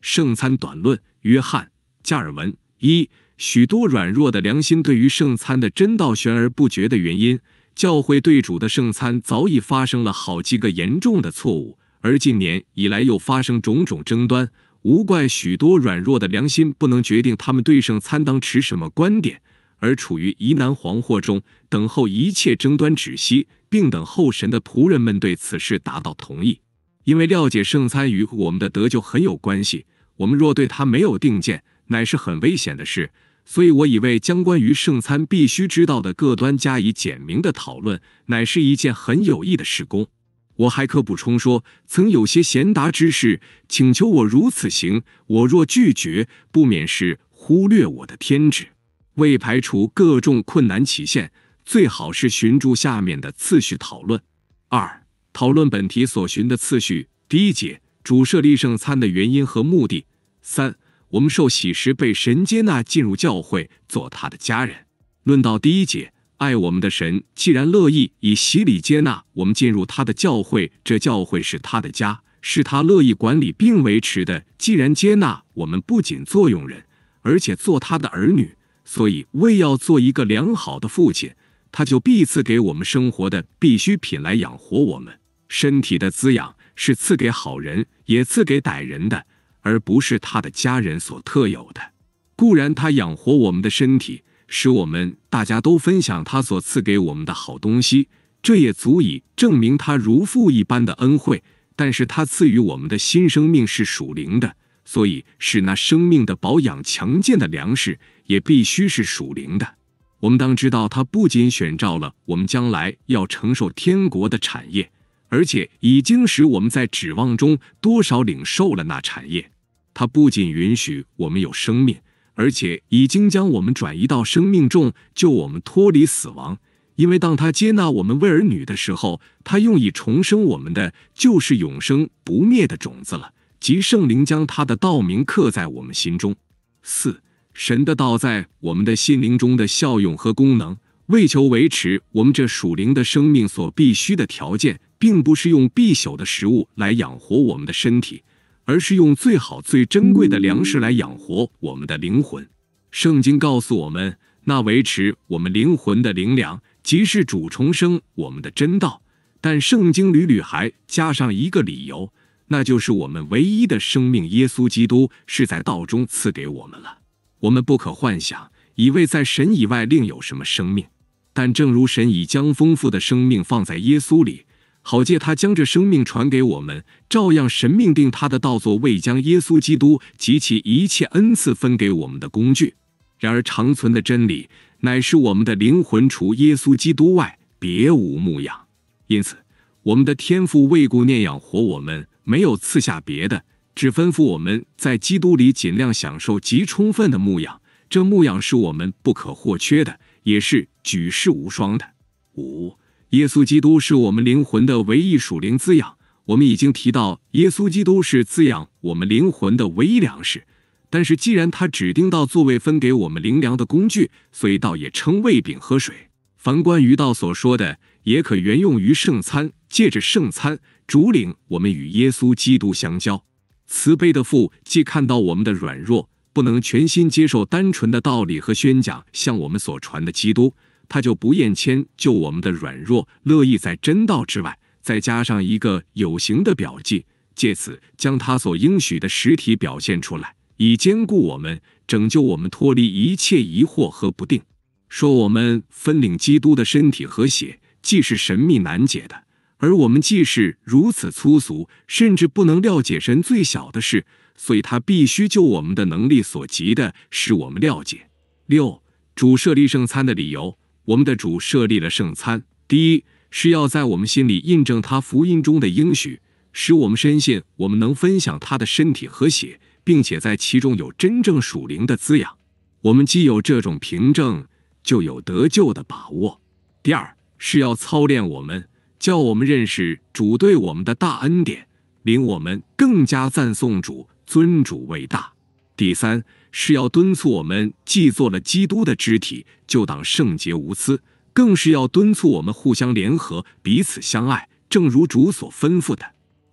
圣餐短论，约翰·加尔文。一、许多软弱的良心对于圣餐的真道悬而不决的原因，教会对主的圣餐早已发生了好几个严重的错误，而近年以来又发生种种争端，无怪许多软弱的良心不能决定他们对圣餐当持什么观点，而处于疑难惶惑中，等候一切争端止息，并等候神的仆人们对此事达到同意。因为了解圣餐与我们的得救很有关系，我们若对它没有定见，乃是很危险的事。所以我以为将关于圣餐必须知道的各端加以简明的讨论，乃是一件很有益的事工。我还可补充说，曾有些贤达之士请求我如此行，我若拒绝，不免是忽略我的天职。为排除各种困难起现，最好是循著下面的次序讨论。二、讨论本题所循的次序。第一节，主设立圣餐的原因和目的。三、我们受洗时被神接纳进入教会，做他的家人。论到第一节，爱我们的神既然乐意以洗礼接纳我们进入他的教会，这教会是他的家，是他乐意管理并维持的。既然接纳我们不仅做佣人，而且做他的儿女，所以为要做一个良好的父亲，他就必赐给我们生活的必需品来养活我们。身体的滋养是赐给好人也赐给歹人的，而不是他的家人所特有的。固然他养活我们的身体，使我们大家都分享他所赐给我们的好东西，这也足以证明他如父一般的恩惠。但是他赐予我们的新生命是属灵的，所以使那生命的保养强健的粮食也必须是属灵的。我们当知道，他不仅选召了我们将来要承受天国的产业，而且已经使我们在指望中多少领受了那产业。他不仅允许我们有生命，而且已经将我们转移到生命中，救我们脱离死亡。因为当他接纳我们为儿女的时候，他用以重生我们的就是永生不灭的种子了，即圣灵将他的道名刻在我们心中。四、神的道在我们的心灵中的效用和功能，为求维持我们这属灵的生命所必须的条件，并不是用必朽的食物来养活我们的身体，而是用最好最珍贵的粮食来养活我们的灵魂。圣经告诉我们，那维持我们灵魂的灵粮，即是主重生我们的真道。但圣经屡屡还加上一个理由，那就是我们唯一的生命耶稣基督是在道中赐给我们了。我们不可幻想，以为在神以外另有什么生命。但正如神已将丰富的生命放在耶稣里，好借他将这生命传给我们，照样神命定他的道作为将耶稣基督及其一切恩赐分给我们的工具。然而长存的真理乃是我们的灵魂除耶稣基督外别无牧养。因此我们的天父为顾念养活我们，没有赐下别的，只吩咐我们在基督里尽量享受极充分的牧养。这牧养是我们不可或缺的，也是举世无双的。五、耶稣基督是我们灵魂的唯一属灵滋养。我们已经提到，耶稣基督是滋养我们灵魂的唯一粮食。但是既然他指定道作为分给我们灵粮的工具，所以道也称为饼和水。凡关于道所说的，也可原用于圣餐，借着圣餐主领我们与耶稣基督相交。慈悲的父既看到我们的软弱，不能全心接受单纯的道理和宣讲向我们所传的基督，他就不厌迁就我们的软弱，乐意在真道之外再加上一个有形的表记，借此将他所应许的实体表现出来，以坚固我们，拯救我们脱离一切疑惑和不定。说我们分领基督的身体和血，既是神秘难解的，而我们既是如此粗俗，甚至不能了解神最小的事，所以他必须就我们的能力所及的使我们了解。六、主设立圣餐的理由。我们的主设立了圣餐，第一是要在我们心里印证他福音中的应许，使我们深信我们能分享他的身体和血，并且在其中有真正属灵的滋养。我们既有这种凭证，就有得救的把握。第二是要操练我们，叫我们认识主对我们的大恩典，令我们更加赞颂主，尊主为大。第三是要敦促我们，既做了基督的肢体，就当圣洁无疵，更是要敦促我们互相联合，彼此相爱，正如主所吩咐的。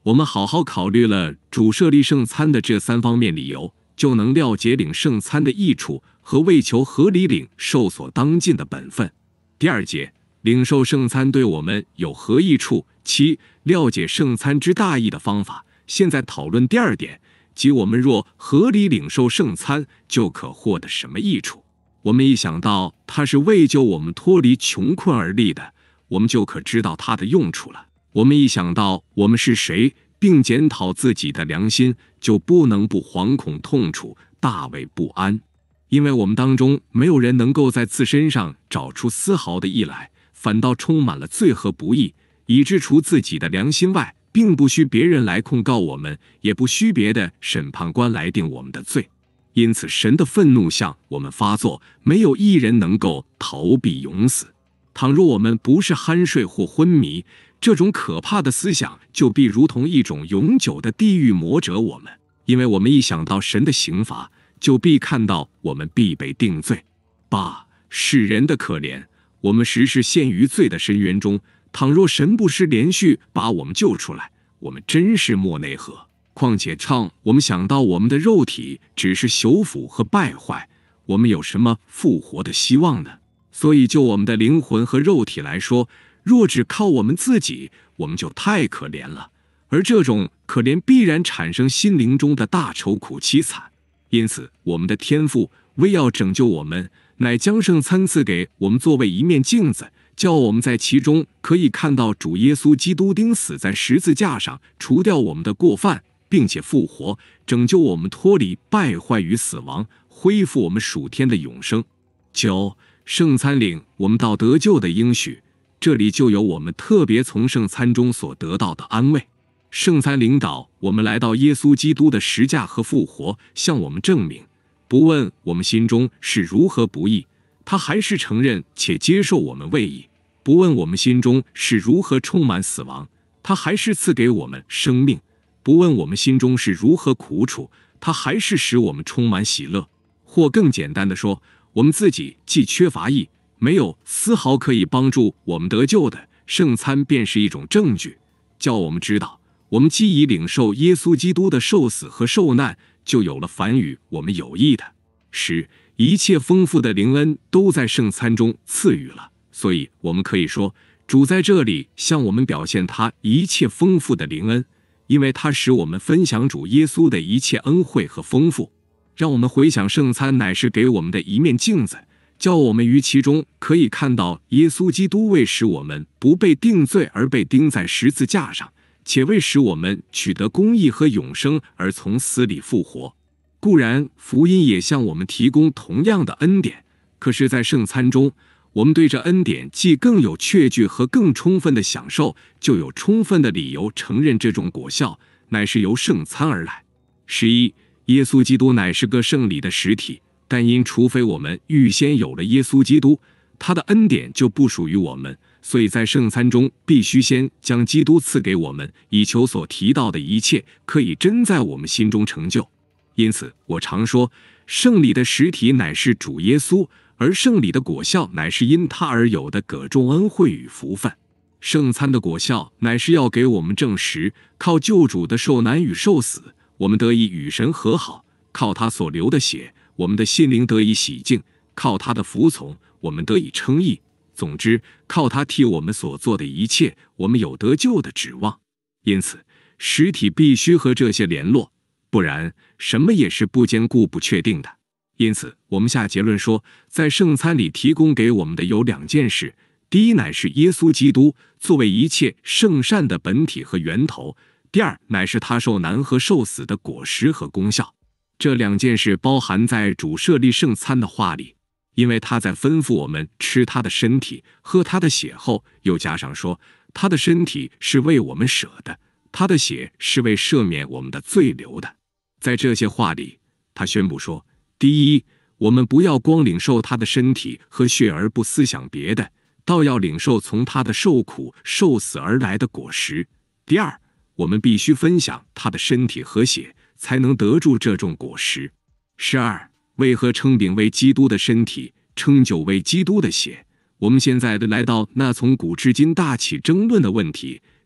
我们好好考虑了主设立圣餐的这3方面理由，就能了解领圣餐的益处和为求合理领受所当尽的本分。第2节，领受圣餐对我们有何益处？7、了解圣餐之大义的方法。现在讨论第2点，即我们若合理领受圣餐，就可获得什么益处。我们一想到它是为救我们脱离穷困而立的，我们就可知道它的用处了。我们一想到我们是谁，并检讨自己的良心，就不能不惶恐痛楚，大为不安。因为我们当中没有人能够在自身上找出丝毫的义来，反倒充满了罪和不义，以致除自己的良心外，并不需别人来控告我们，也不需别的审判官来定我们的罪。因此神的愤怒向我们发作，没有一人能够逃避永死。倘若我们不是酣睡或昏迷，这种可怕的思想就必如同一种永久的地狱魔折我们，因为我们一想到神的刑罚，就必看到我们必被定罪。8、世人的可怜，我们时时陷于罪的深渊中，倘若神不是连续把我们救出来，我们真是莫内何。况且我们想到我们的肉体只是朽腐和败坏，我们有什么复活的希望呢？所以就我们的灵魂和肉体来说，若只靠我们自己，我们就太可怜了，而这种可怜必然产生心灵中的大愁苦凄惨。因此我们的天父为要拯救我们，乃将圣餐赐给我们作为一面镜子，叫我们在其中可以看到主耶稣基督钉死在十字架上，除掉我们的过犯，并且复活，拯救我们脱离败坏与死亡，恢复我们属天的永生。9、圣餐领我们到得救的应许，这里就有我们特别从圣餐中所得到的安慰。圣餐领导我们来到耶稣基督的十架和复活，向我们证明，不问我们心中是如何不义，他还是承认且接受我们为义；不问我们心中是如何充满死亡，他还是赐给我们生命；不问我们心中是如何苦楚，他还是使我们充满喜乐。或更简单的说，我们自己既缺乏义，没有丝毫可以帮助我们得救的，圣餐便是一种证据，叫我们知道，我们既已领受耶稣基督的受死和受难，就有了凡与我们有益的。10、一切丰富的灵恩都在圣餐中赐予了，所以我们可以说，主在这里向我们表现他一切丰富的灵恩，因为他使我们分享主耶稣的一切恩惠和丰富。让我们回想圣餐乃是给我们的一面镜子，叫我们于其中可以看到耶稣基督为使我们不被定罪而被钉在十字架上，且为使我们取得公义和永生而从死里复活。固然福音也向我们提供同样的恩典，可是在圣餐中，我们对这恩典既更有确据和更充分的享受，就有充分的理由承认这种果效乃是由圣餐而来。11、耶稣基督乃是个圣礼的实体，但因除非我们预先有了耶稣基督，他的恩典就不属于我们，所以在圣餐中必须先将基督赐给我们，以求所提到的一切可以真在我们心中成就。因此我常说，圣礼的实体乃是主耶稣，而圣礼的果效乃是因他而有的各种恩惠与福分。圣餐的果效乃是要给我们证实，靠救主的受难与受死，我们得以与神和好；靠他所流的血，我们的心灵得以洗净；靠他的服从，我们得以称义。总之，靠他替我们所做的一切，我们有得救的指望。因此实体必须和这些联络，不然什么也是不坚固不确定的。因此我们下结论说，在圣餐里提供给我们的有2件事，第一乃是耶稣基督作为一切圣善的本体和源头，第二乃是他受难和受死的果实和功效。这2件事包含在主设立圣餐的话里，因为他在吩咐我们吃他的身体喝他的血后，又加上说，他的身体是为我们舍的，他的血是为赦免我们的罪流的。在这些话里，他宣布说，第一，我们不要光领受他的身体和血而不思想别的，倒要领受从他的受苦受死而来的果实。第二，我们必须分享他的身体和血，才能得住这种果实。12、为何称饼为基督的身体，称酒为基督的血？我们现在来到那从古至今大起争论的问题，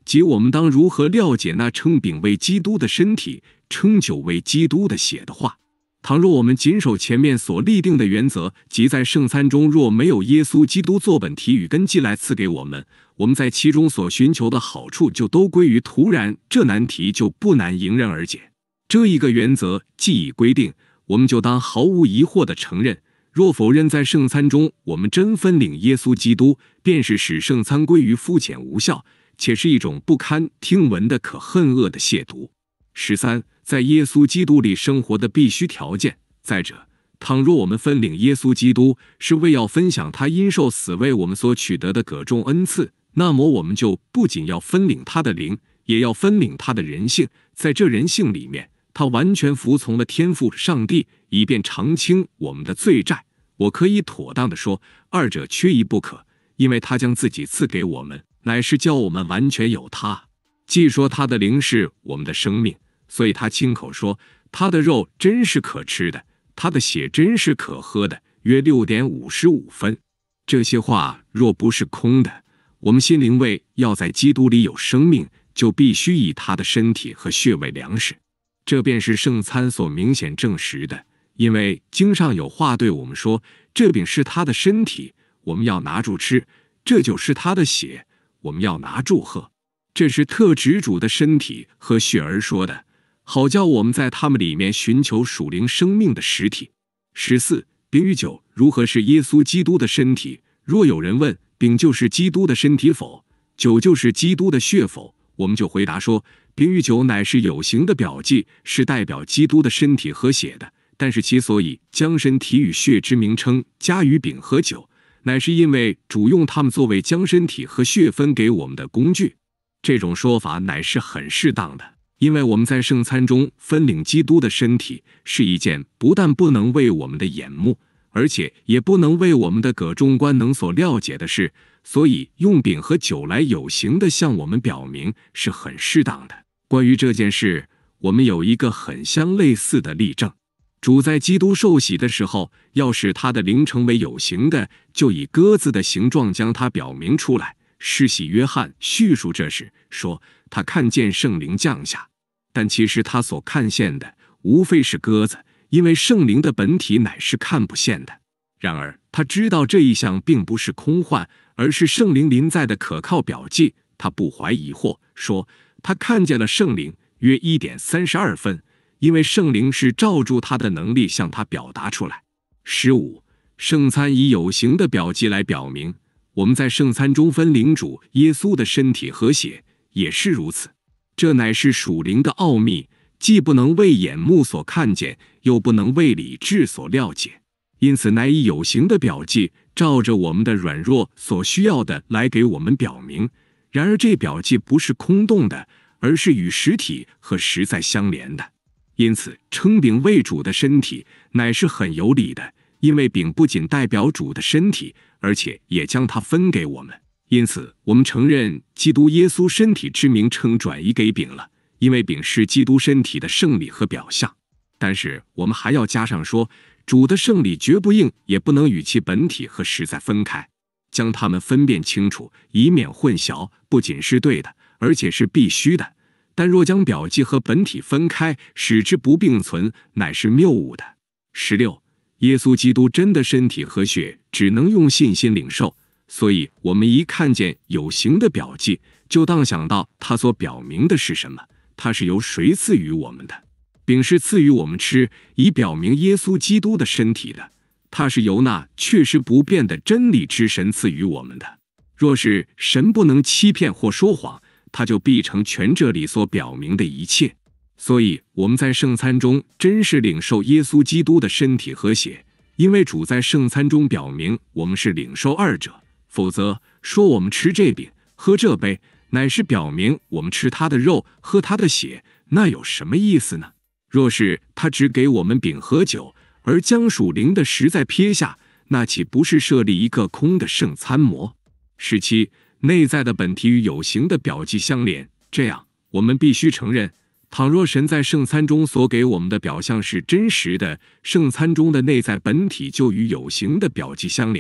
即我们当如何了解那称饼为基督的身体，称酒为基督的血的话。倘若我们谨守前面所立定的原则，即在圣餐中若没有耶稣基督做本体与根基来赐给我们，我们在其中所寻求的好处就都归于徒然，这难题就不难迎刃而解。这一个原则既已规定，我们就当毫无疑惑地承认，若否认在圣餐中我们真分领耶稣基督，便是使圣餐归于肤浅无效，且是一种不堪听闻的可恨恶的亵渎。13. 在耶稣基督里生活的必须条件。再者，倘若我们分领耶稣基督是为要分享他因受死为我们所取得的可重恩赐，那么我们就不仅要分领他的灵，也要分领他的人性。在这人性里面，他完全服从了天父上帝，以便偿清我们的罪债。我可以妥当地说，二者缺一不可，因为他将自己赐给我们，乃是叫我们完全有他。既说他的灵是我们的生命，所以他亲口说，他的肉真是可吃的，他的血真是可喝的，约6:55分。这些话若不是空的，我们心灵为要在基督里有生命，就必须以他的身体和血为粮食。这便是圣餐所明显证实的，因为经上有话对我们说，这饼是他的身体，我们要拿住吃；这就是他的血，我们要拿住喝。这是特指主的身体和血而说的，好叫我们在他们里面寻求属灵生命的实体。14. 饼与酒如何是耶稣基督的身体？若有人问，饼就是基督的身体否？酒就是基督的血否？我们就回答说，饼与酒乃是有形的表记，是代表基督的身体和血的。但是其所以将身体与血之名称加于饼和酒，乃是因为主用它们作为将身体和血分给我们的工具。这种说法乃是很适当的，因为我们在圣餐中分领基督的身体，是一件不但不能为我们的眼目，而且也不能为我们的各中观能所了解的事，所以用饼和酒来有形的向我们表明是很适当的。关于这件事，我们有一个很相类似的例证。主在基督受洗的时候，要使他的灵成为有形的，就以鸽子的形状将它表明出来。施洗约翰叙述这事，说他看见圣灵降下，但其实他所看见的无非是鸽子，因为圣灵的本体乃是看不见的。然而他知道这一项并不是空幻，而是圣灵临在的可靠表记。他不怀疑惑，说他看见了圣灵，约1:32分，因为圣灵是照住他的能力向他表达出来。15. 圣餐以有形的表记来表明，我们在圣餐中分领主耶稣的身体和血，也是如此。这乃是属灵的奥秘，既不能为眼目所看见，又不能为理智所了解，因此乃以有形的表记，照着我们的软弱所需要的来给我们表明。然而这表记不是空洞的，而是与实体和实在相连的。因此称饼为主的身体乃是很有理的，因为饼不仅代表主的身体，而且也将它分给我们。因此我们承认基督耶稣身体之名称转移给饼了，因为饼是基督身体的圣礼和表象。但是我们还要加上说，主的圣礼绝不应也不能与其本体和实在分开，将它们分辨清楚，以免混淆，不仅是对的，而且是必须的。但若将表记和本体分开，使之不并存，乃是谬误的。16. 耶稣基督真的身体和血只能用信心领受，所以我们一看见有形的表记，就当想到它所表明的是什么，它是由谁赐予我们的。饼是赐予我们吃，以表明耶稣基督的身体的，它是由那确实不变的真理之神赐予我们的。若是神不能欺骗或说谎，他就必成全这里所表明的一切。所以我们在圣餐中真是领受耶稣基督的身体和血，因为主在圣餐中表明我们是领受二者，否则说我们吃这饼喝这杯，乃是表明我们吃他的肉喝他的血，那有什么意思呢？若是他只给我们饼和酒，而将属灵的实在撇下，那岂不是设立一个空的圣餐模？17. 内在的本体与有形的表记相连，这样我们必须承认，倘若神在圣餐中所给我们的表象是真实的，圣餐中的内在本体就与有形的表记相连。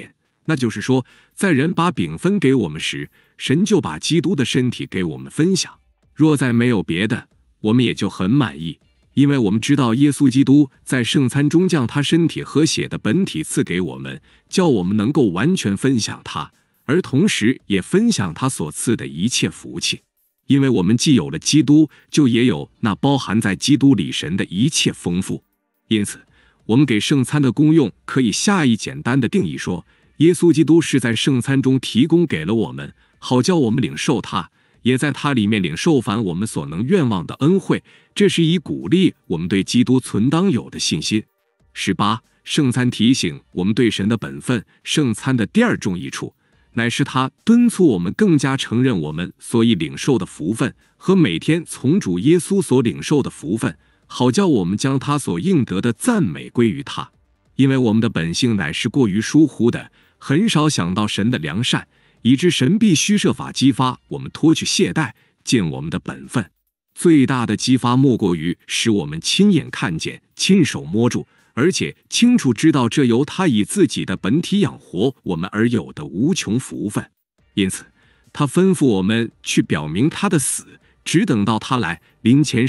那就是说，在人把饼分给我们时，神就把基督的身体给我们分享。若再没有别的，我们也就很满意，因为我们知道耶稣基督在圣餐中将他身体和血的本体赐给我们，叫我们能够完全分享他，而同时也分享他所赐的一切福气。因为我们既有了基督，就也有那包含在基督里神的一切丰富。因此，我们给圣餐的功用可以下一简单的定义说，耶稣基督是在圣餐中提供给了我们，好叫我们领受他，也在他里面领受凡我们所能愿望的恩惠。这是以鼓励我们对基督存当有的信心。18. 圣餐提醒我们对神的本分。圣餐的第二重益处，乃是他敦促我们更加承认我们所以领受的福分和每天从主耶稣所领受的福分，好叫我们将他所应得的赞美归于他。因为我们的本性乃是过于疏忽的，很少想到神的良善，以致神必须设法激发我们脱去懈怠，尽我们的本分。最大的激发莫过于使我们亲眼看见，亲手摸住，而且清楚知道这由他以自己的本体养活我们而有的无穷福分。因此他吩咐我们去表明他的死，只等到他来临前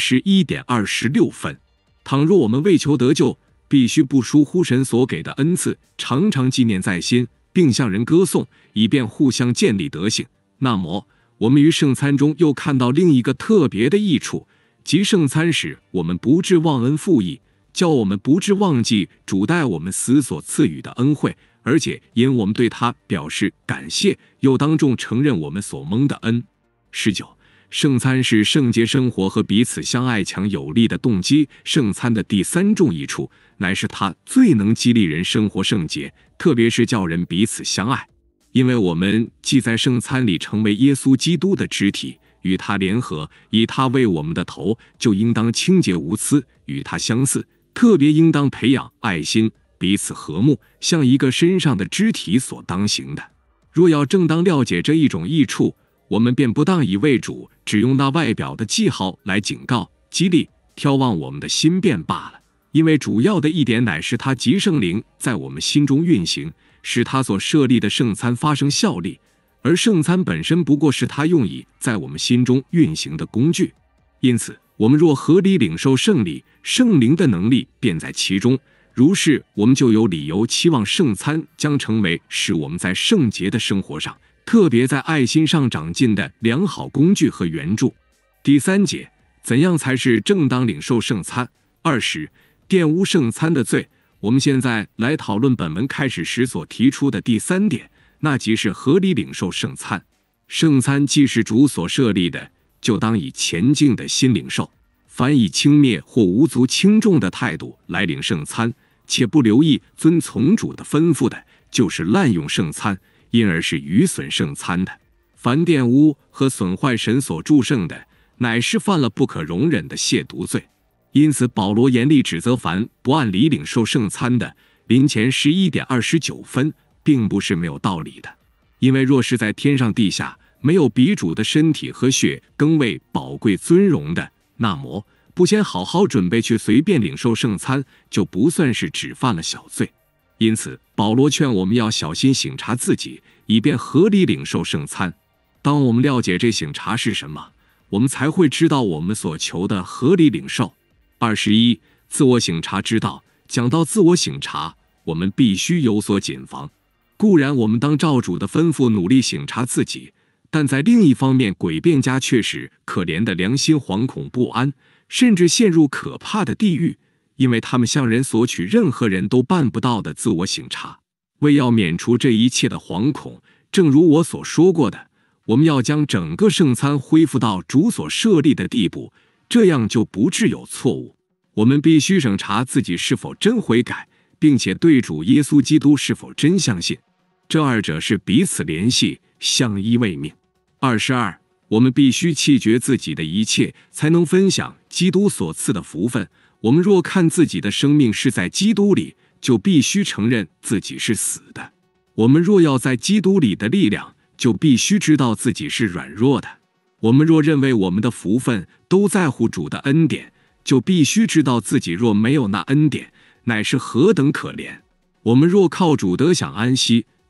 11:26分。倘若我们为求得救，必须不疏忽神所给的恩赐，常常纪念在心，并向人歌颂，以便互相建立德行。那么我们于圣餐中又看到另一个特别的益处，即圣餐使我们不致忘恩负义，叫我们不致忘记主待我们死所赐予的恩惠，而且因我们对他表示感谢，又当众承认我们所蒙的恩。19. 圣餐是圣洁生活和彼此相爱强有力的动机。圣餐的第三重益处，乃是它最能激励人生活圣洁，特别是叫人彼此相爱。因为我们既在圣餐里成为耶稣基督的肢体，与他联合，以他为我们的头，就应当清洁无疵，与他相似，特别应当培养爱心，彼此和睦，像一个身上的肢体所当行的。若要正当了解这一种益处，我们便不当以为主只用那外表的记号来警告、激励、挑旺我们的心便罢了。因为主要的一点乃是他藉圣灵在我们心中运行，使他所设立的圣餐发生效力，而圣餐本身不过是他用以在我们心中运行的工具。因此我们若合理领受圣礼，圣灵的能力便在其中，如是我们就有理由期望圣餐将成为使我们在圣洁的生活上，特别在爱心上长进的良好工具和援助。第3节，怎样才是正当领受圣餐？20. 玷污圣餐的罪。我们现在来讨论本文开始时所提出的第3点，那即是合理领受圣餐。圣餐既是主所设立的，就当以虔敬的心领受。凡以轻蔑或无足轻重的态度来领圣餐，且不留意遵从主的吩咐的，就是滥用圣餐，因而是愚损圣餐的。凡玷污和损坏神所祝圣的，乃是犯了不可容忍的亵渎罪。因此保罗严厉指责凡不按理领受圣餐的，临前11:29分，并不是没有道理的。因为若是在天上地下没有比主的身体和血更为宝贵尊荣的，那么不先好好准备去随便领受圣餐，就不算是只犯了小罪。因此保罗劝我们要小心省察自己，以便合理领受圣餐。当我们了解这省察是什么，我们才会知道我们所求的合理领受。21. 自我省察之道。讲到自我省察，我们必须有所谨防。固然我们当照主的吩咐努力省察自己，但在另一方面，诡辩家却使可怜的良心惶恐不安，甚至陷入可怕的地狱，因为他们向人索取任何人都办不到的自我省察。为要免除这一切的惶恐，正如我所说过的，我们要将整个圣餐恢复到主所设立的地步，这样就不致有错误。我们必须审查自己是否真悔改，并且对主耶稣基督是否真相信，这二者是彼此联系，相依为命。22. 我们必须弃绝自己的一切，才能分享基督所赐的福分。我们若看自己的生命是在基督里，就必须承认自己是死的。我们若要在基督里的力量，就必须知道自己是软弱的。我们若认为我们的福分都在乎主的恩典，就必须知道自己若没有那恩典，乃是何等可怜。我们若靠主得享安息，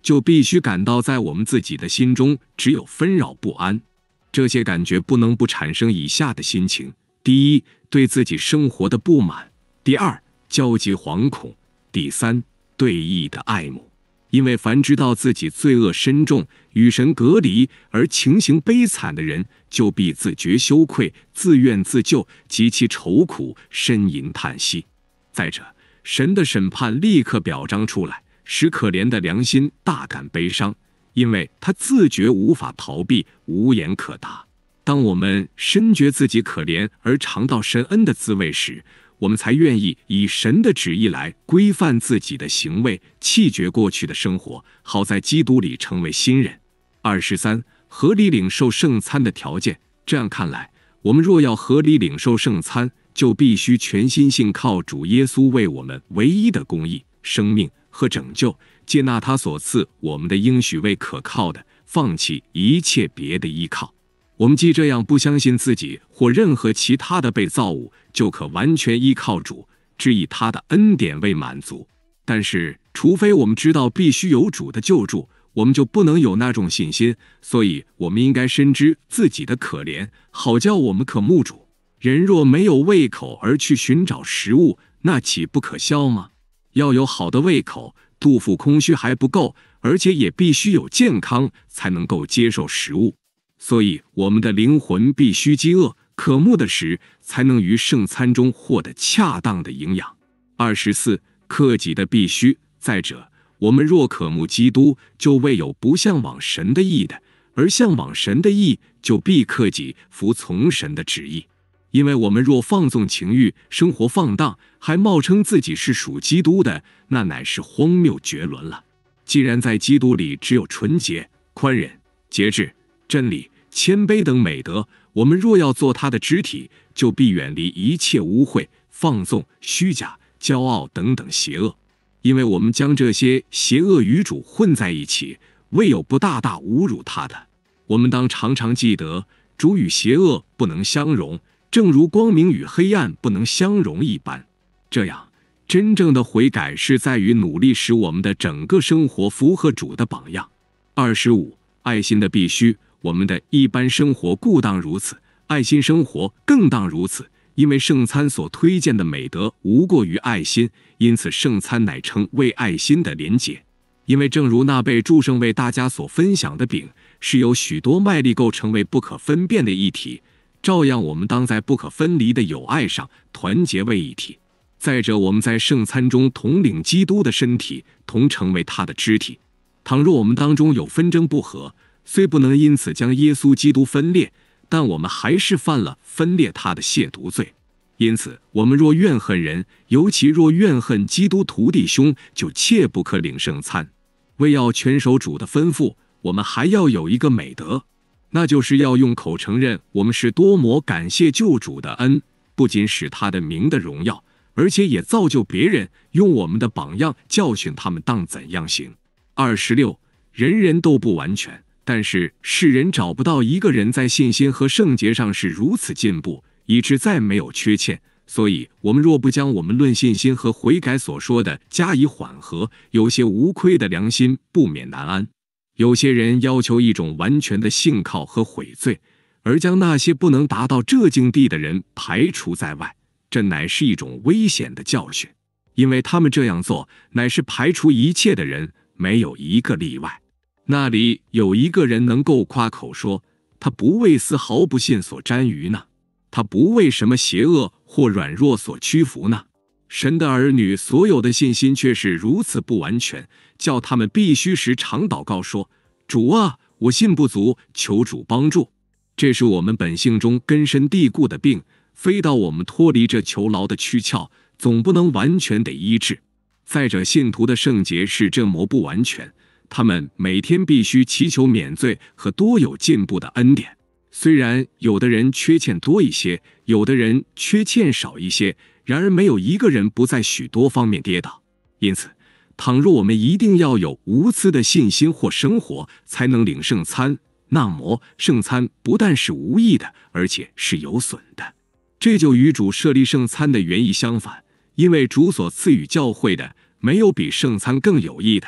就必须感到在我们自己的心中只有纷扰不安。这些感觉不能不产生以下的心情：第一，对自己生活的不满；第二，焦急惶恐；第三，对义的爱慕。因为凡知道自己罪恶深重，与神隔离而情形悲惨的人，就必自觉羞愧，自怨自救，极其愁苦，呻吟叹息。再者，神的审判立刻表彰出来，使可怜的良心大感悲伤，因为他自觉无法逃避，无言可答。当我们深觉自己可怜而尝到神恩的滋味时，我们才愿意以神的旨意来规范自己的行为，弃绝过去的生活，好在基督里成为新人。23. 合理领受圣餐的条件。这样看来，我们若要合理领受圣餐，就必须全心信靠主耶稣为我们唯一的公义、生命和拯救，接纳他所赐我们的应许为可靠的，放弃一切别的依靠。我们既这样不相信自己或任何其他的被造物，就可完全依靠主，只以他的恩典为满足。但是，除非我们知道必须有主的救助，我们就不能有那种信心。所以，我们应该深知自己的可怜，好叫我们可慕主。人若没有胃口而去寻找食物，那岂不可笑吗？要有好的胃口，肚腹空虚还不够，而且也必须有健康，才能够接受食物。所以，我们的灵魂必须饥饿，渴慕的食，才能于圣餐中获得恰当的营养。24. 克己的必须。再者，我们若渴慕基督，就未有不向往神的义的，而向往神的义，就必克己，服从神的旨意。因为我们若放纵情欲，生活放荡，还冒称自己是属基督的，那乃是荒谬绝伦了。既然在基督里只有纯洁、宽忍、节制、真理、谦卑等美德，我们若要做他的肢体，就必远离一切污秽、放纵、虚假、骄傲等等邪恶。因为我们将这些邪恶与主混在一起，未有不大大侮辱他的。我们当常常记得，主与邪恶不能相容，正如光明与黑暗不能相容一般。这样，真正的悔改是在于努力使我们的整个生活符合主的榜样。25. 爱心的必须。我们的一般生活固当如此，爱心生活更当如此，因为圣餐所推荐的美德无过于爱心，因此圣餐乃称为爱心的连结。因为正如那被祝圣为大家所分享的饼，是由许多麦粒构成为不可分辨的一体，照样我们当在不可分离的友爱上团结为一体。再者，我们在圣餐中同领基督的身体，同成为他的肢体。倘若我们当中有纷争不和，虽不能因此将耶稣基督分裂，但我们还是犯了分裂他的亵渎罪。因此，我们若怨恨人，尤其若怨恨基督徒弟兄，就切不可领圣餐。为要全守主的吩咐，我们还要有一个美德，那就是要用口承认我们是多么感谢救主的恩，不仅使他的名的荣耀，而且也造就别人，用我们的榜样教训他们当怎样行。26. 人人都不完全，但是世人找不到一个人在信心和圣洁上是如此进步，以致再没有缺欠。所以我们若不将我们论信心和悔改所说的加以缓和，有些无亏的良心不免难安。有些人要求一种完全的信靠和悔罪，而将那些不能达到这境地的人排除在外，这乃是一种危险的教训，因为他们这样做乃是排除一切的人，没有一个例外。那里有一个人能够夸口说，他不为丝毫不信所沾于呢？他不为什么邪恶或软弱所屈服呢？神的儿女所有的信心却是如此不完全，叫他们必须时常祷告说，主啊，我信不足，求主帮助。这是我们本性中根深蒂固的病，非到我们脱离这囚牢的躯壳，总不能完全得医治。再者，信徒的圣洁是这么不完全，他们每天必须祈求免罪和多有进步的恩典。虽然有的人缺欠多一些，有的人缺欠少一些，然而没有一个人不在许多方面跌倒。因此，倘若我们一定要有无私的信心或生活，才能领圣餐，那么圣餐不但是无益的，而且是有损的。这就与主设立圣餐的原意相反，因为主所赐予教会的，没有比圣餐更有益的。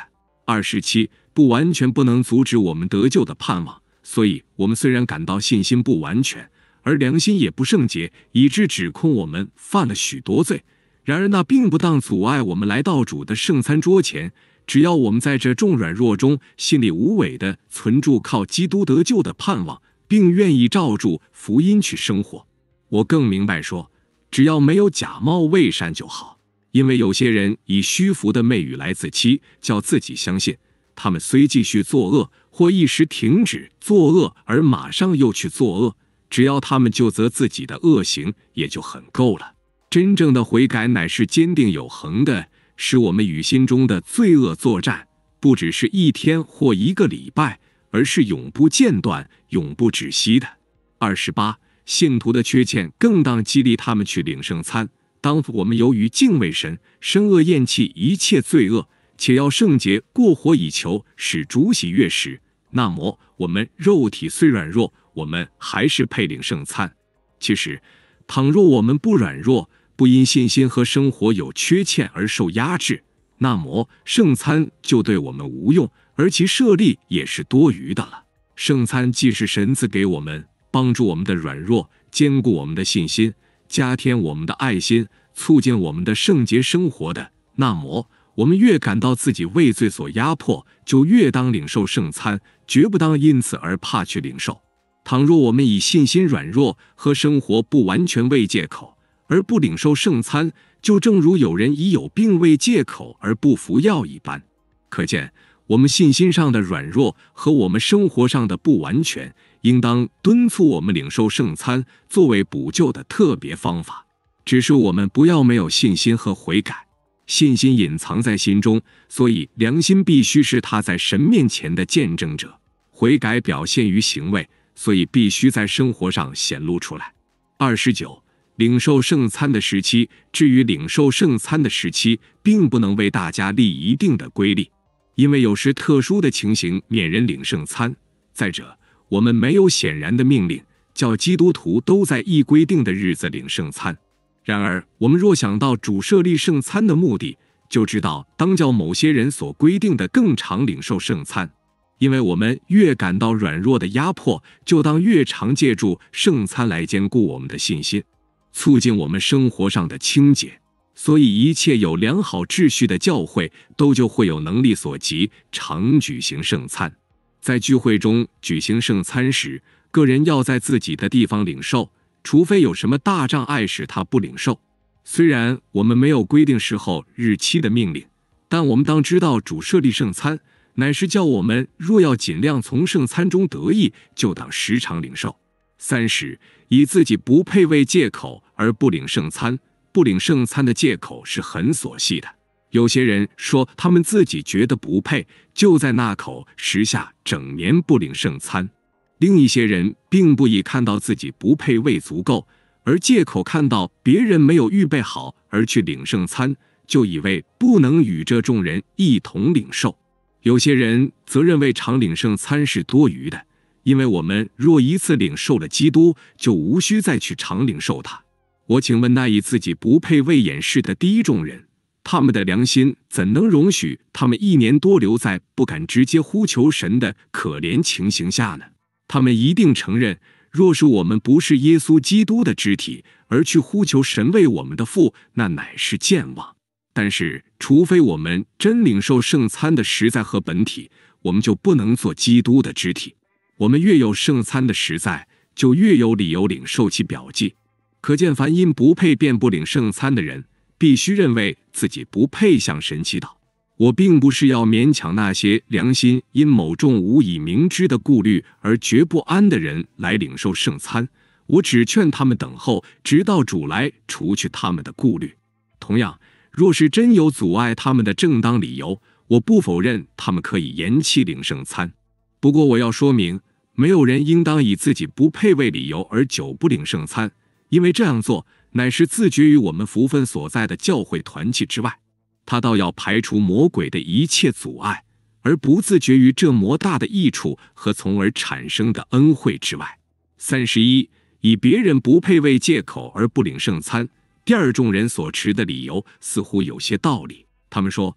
27不完全不能阻止我们得救的盼望，所以我们虽然感到信心不完全，而良心也不圣洁，以致指控我们犯了许多罪，然而那并不当阻碍我们来到主的圣餐桌前。只要我们在这众软弱中心里无伪地存住靠基督得救的盼望，并愿意照住福音去生活。我更明白说，只要没有假冒伪善就好。因为有些人以虚浮的媚语来自欺，叫自己相信，他们虽继续作恶，或一时停止作恶而马上又去作恶，只要他们就责自己的恶行，也就很够了。真正的悔改乃是坚定有恒的，使我们与心中的罪恶作战，不只是一天或一个礼拜，而是永不间断、永不止息的。28信徒的缺欠更当激励他们去领圣餐。当我们由于敬畏神，深恶厌弃一切罪恶，且要圣洁过活以求使主喜悦时，那么我们肉体虽软弱，我们还是配领圣餐。其实倘若我们不软弱，不因信心和生活有缺欠而受压制，那么圣餐就对我们无用，而其设立也是多余的了。圣餐既是神赐给我们，帮助我们的软弱，坚固我们的信心，加添我们的爱心，促进我们的圣洁生活的，那么我们越感到自己为罪所压迫，就越当领受圣餐，绝不当因此而怕去领受。倘若我们以信心软弱和生活不完全为借口而不领受圣餐，就正如有人以有病为借口而不服药一般。可见我们信心上的软弱和我们生活上的不完全，应当敦促我们领受圣餐作为补救的特别方法。只是我们不要没有信心和悔改。信心隐藏在心中，所以良心必须是他在神面前的见证者。悔改表现于行为，所以必须在生活上显露出来。29领受圣餐的时期，至于领受圣餐的时期，并不能为大家立一定的规例，因为有时特殊的情形免人领圣餐。再者，我们没有显然的命令，叫基督徒都在一规定的日子领圣餐。然而，我们若想到主设立圣餐的目的，就知道当叫某些人所规定的更常领受圣餐。因为我们越感到软弱的压迫，就当越常借助圣餐来坚固我们的信心，促进我们生活上的清洁。所以一切有良好秩序的教会都就会有能力所及，常举行圣餐。在聚会中举行圣餐时，个人要在自己的地方领受，除非有什么大障碍使他不领受。虽然我们没有规定时候日期的命令，但我们当知道主设立圣餐，乃是叫我们若要尽量从圣餐中得益，就当时常领受。30以自己不配为借口而不领圣餐，不领圣餐的借口是很琐细的。有些人说他们自己觉得不配，就在那口时下整年不领圣餐。另一些人并不以看到自己不配为足够，而借口看到别人没有预备好而去领圣餐，就以为不能与这众人一同领受。有些人则认为常领圣餐是多余的，因为我们若一次领受了基督，就无需再去常领受他。我请问那以自己不配为掩饰的第一众人，他们的良心怎能容许他们一年多留在不敢直接呼求神的可怜情形下呢？他们一定承认，若是我们不是耶稣基督的肢体，而去呼求神为我们的父，那乃是健忘。但是除非我们真领受圣餐的实在和本体，我们就不能做基督的肢体。我们越有圣餐的实在，就越有理由领受其表记。可见凡因不配便不领圣餐的人，必须认为自己不配向神祈祷。我并不是要勉强那些良心因某种无以明知的顾虑而绝不安的人来领受圣餐，我只劝他们等候，直到主来除去他们的顾虑。同样，若是真有阻碍他们的正当理由，我不否认他们可以延期领圣餐。不过我要说明，没有人应当以自己不配为理由而久不领圣餐，因为这样做乃是自绝于我们福分所在的教会团契之外。他倒要排除魔鬼的一切阻碍，而不自觉于这莫大的益处和从而产生的恩惠之外。31以别人不配为借口而不领圣餐，第二众人所持的理由似乎有些道理。他们说，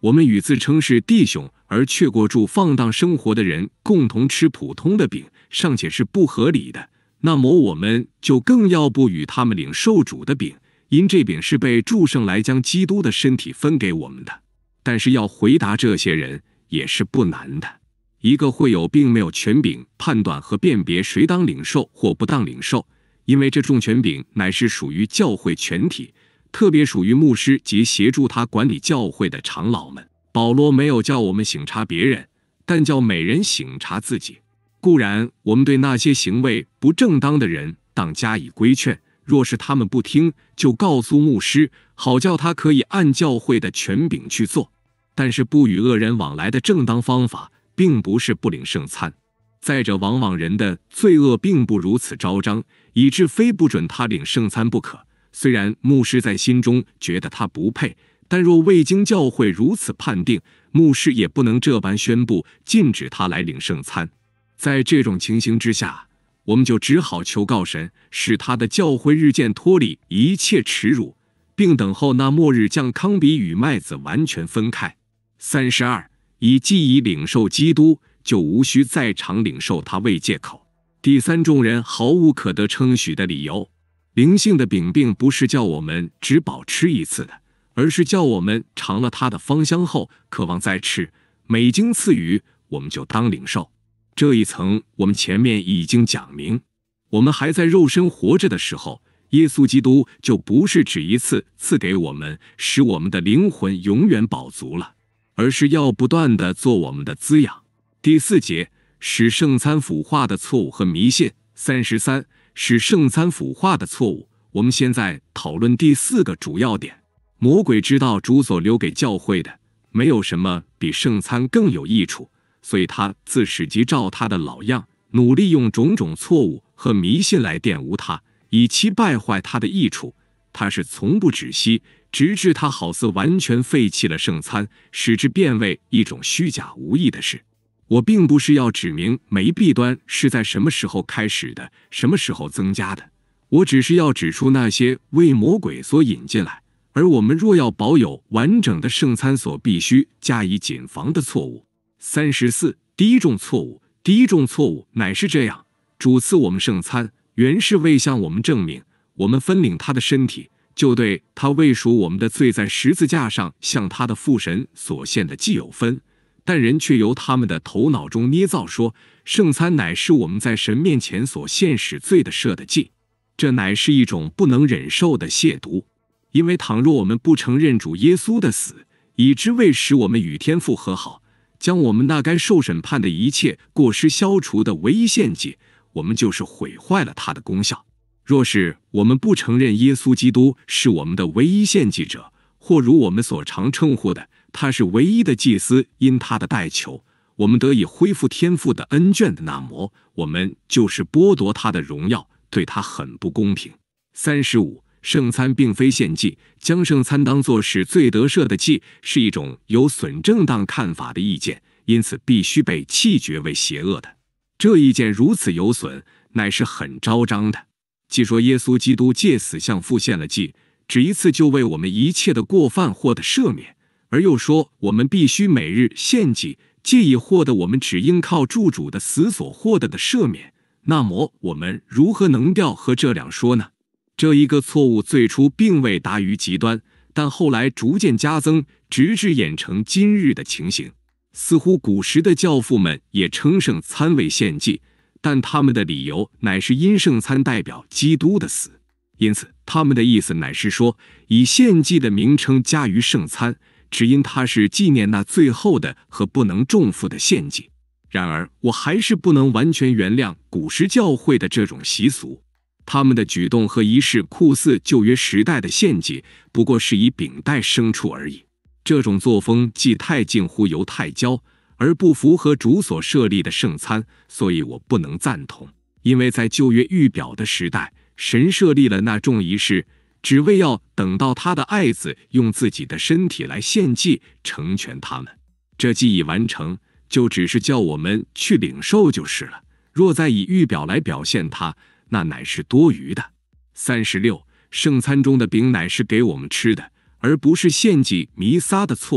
我们与自称是弟兄而却过住放荡生活的人共同吃普通的饼，尚且是不合理的，那么我们就更要不与他们领受主的饼，因这饼是被祝圣来将基督的身体分给我们的。但是要回答这些人也是不难的。一个会友并没有权柄判断和辨别谁当领受或不当领受，因为这种权柄乃是属于教会全体，特别属于牧师及协助他管理教会的长老们。保罗没有叫我们省察别人，但叫每人省察自己。固然我们对那些行为不正当的人当加以规劝，若是他们不听，就告诉牧师，好叫他可以按教会的权柄去做。但是不与恶人往来的正当方法，并不是不领圣餐。再者，往往人的罪恶并不如此昭彰，以致非不准他领圣餐不可。虽然牧师在心中觉得他不配，但若未经教会如此判定，牧师也不能这般宣布禁止他来领圣餐。在这种情形之下，我们就只好求告神，使他的教会日渐脱离一切耻辱，并等候那末日将糠秕与麦子完全分开。32. 既已领受基督，就无需再常领受他为借口。第三，众人毫无可得称许的理由。灵性的饼并不是叫我们只饱吃一次的，而是叫我们尝了它的芳香后渴望再吃，每经赐予我们就当领受。这一层我们前面已经讲明，我们还在肉身活着的时候，耶稣基督就不是只一次赐给我们，使我们的灵魂永远饱足了，而是要不断地做我们的滋养。第四节，使圣餐腐化的错误和迷信。33. 使圣餐腐化的错误。我们现在讨论第四个主要点。魔鬼知道主所留给教会的没有什么比圣餐更有益处，所以他自始即照他的老样，努力用种种错误和迷信来玷污他，以其败坏他的益处。他是从不止息，直至他好似完全废弃了圣餐，使之变为一种虚假无益的事。我并不是要指明每弊端是在什么时候开始的，什么时候增加的，我只是要指出那些为魔鬼所引进来，而我们若要保有完整的圣餐所必须加以谨防的错误。34. 第一种错误乃是这样：主赐我们圣餐，原是为向我们证明，我们分领他的身体，就对他为赎我们的罪在十字架上向他的父神所献的既有分。但人却由他们的头脑中捏造说，圣餐乃是我们在神面前所献使罪的赦的祭。这乃是一种不能忍受的亵渎。因为倘若我们不承认主耶稣的死，以之为使我们与天父和好，将我们那该受审判的一切过失消除的唯一献祭，我们就是毁坏了他的功效。若是我们不承认耶稣基督是我们的唯一献祭者，或如我们所常称呼的，他是唯一的祭司，因他的代求，我们得以恢复天父的恩眷的那么，我们就是剥夺他的荣耀，对他很不公平。35. 圣餐并非献祭，将圣餐当作是罪得赦的祭，是一种有损正当看法的意见，因此必须被弃绝为邪恶的。这意见如此有损，乃是很昭彰的。既说耶稣基督借死向父献了祭，只一次就为我们一切的过犯获得赦免，而又说我们必须每日献祭，借以获得我们只应靠助主的死所获得的赦免，那么我们如何能调和这两说呢？这一个错误最初并未达于极端，但后来逐渐加增，直至演成今日的情形。似乎古时的教父们也称圣餐为献祭，但他们的理由乃是因圣餐代表基督的死，因此他们的意思乃是说，以献祭的名称加于圣餐，只因它是纪念那最后的和不能重复的献祭。然而我还是不能完全原谅古时教会的这种习俗，他们的举动和仪式酷似旧约时代的献祭，不过是以饼带牲畜而已。这种作风既太近乎犹太教，而不符合主所设立的圣餐，所以我不能赞同。因为在旧约预表的时代，神设立了那种仪式，只为要等到他的爱子用自己的身体来献祭，成全他们。这既已完成，就只是叫我们去领受就是了。若再以预表来表现它，那乃是多余的。36. 圣餐中的饼乃是给我们吃的，而不是献祭弥撒的错误，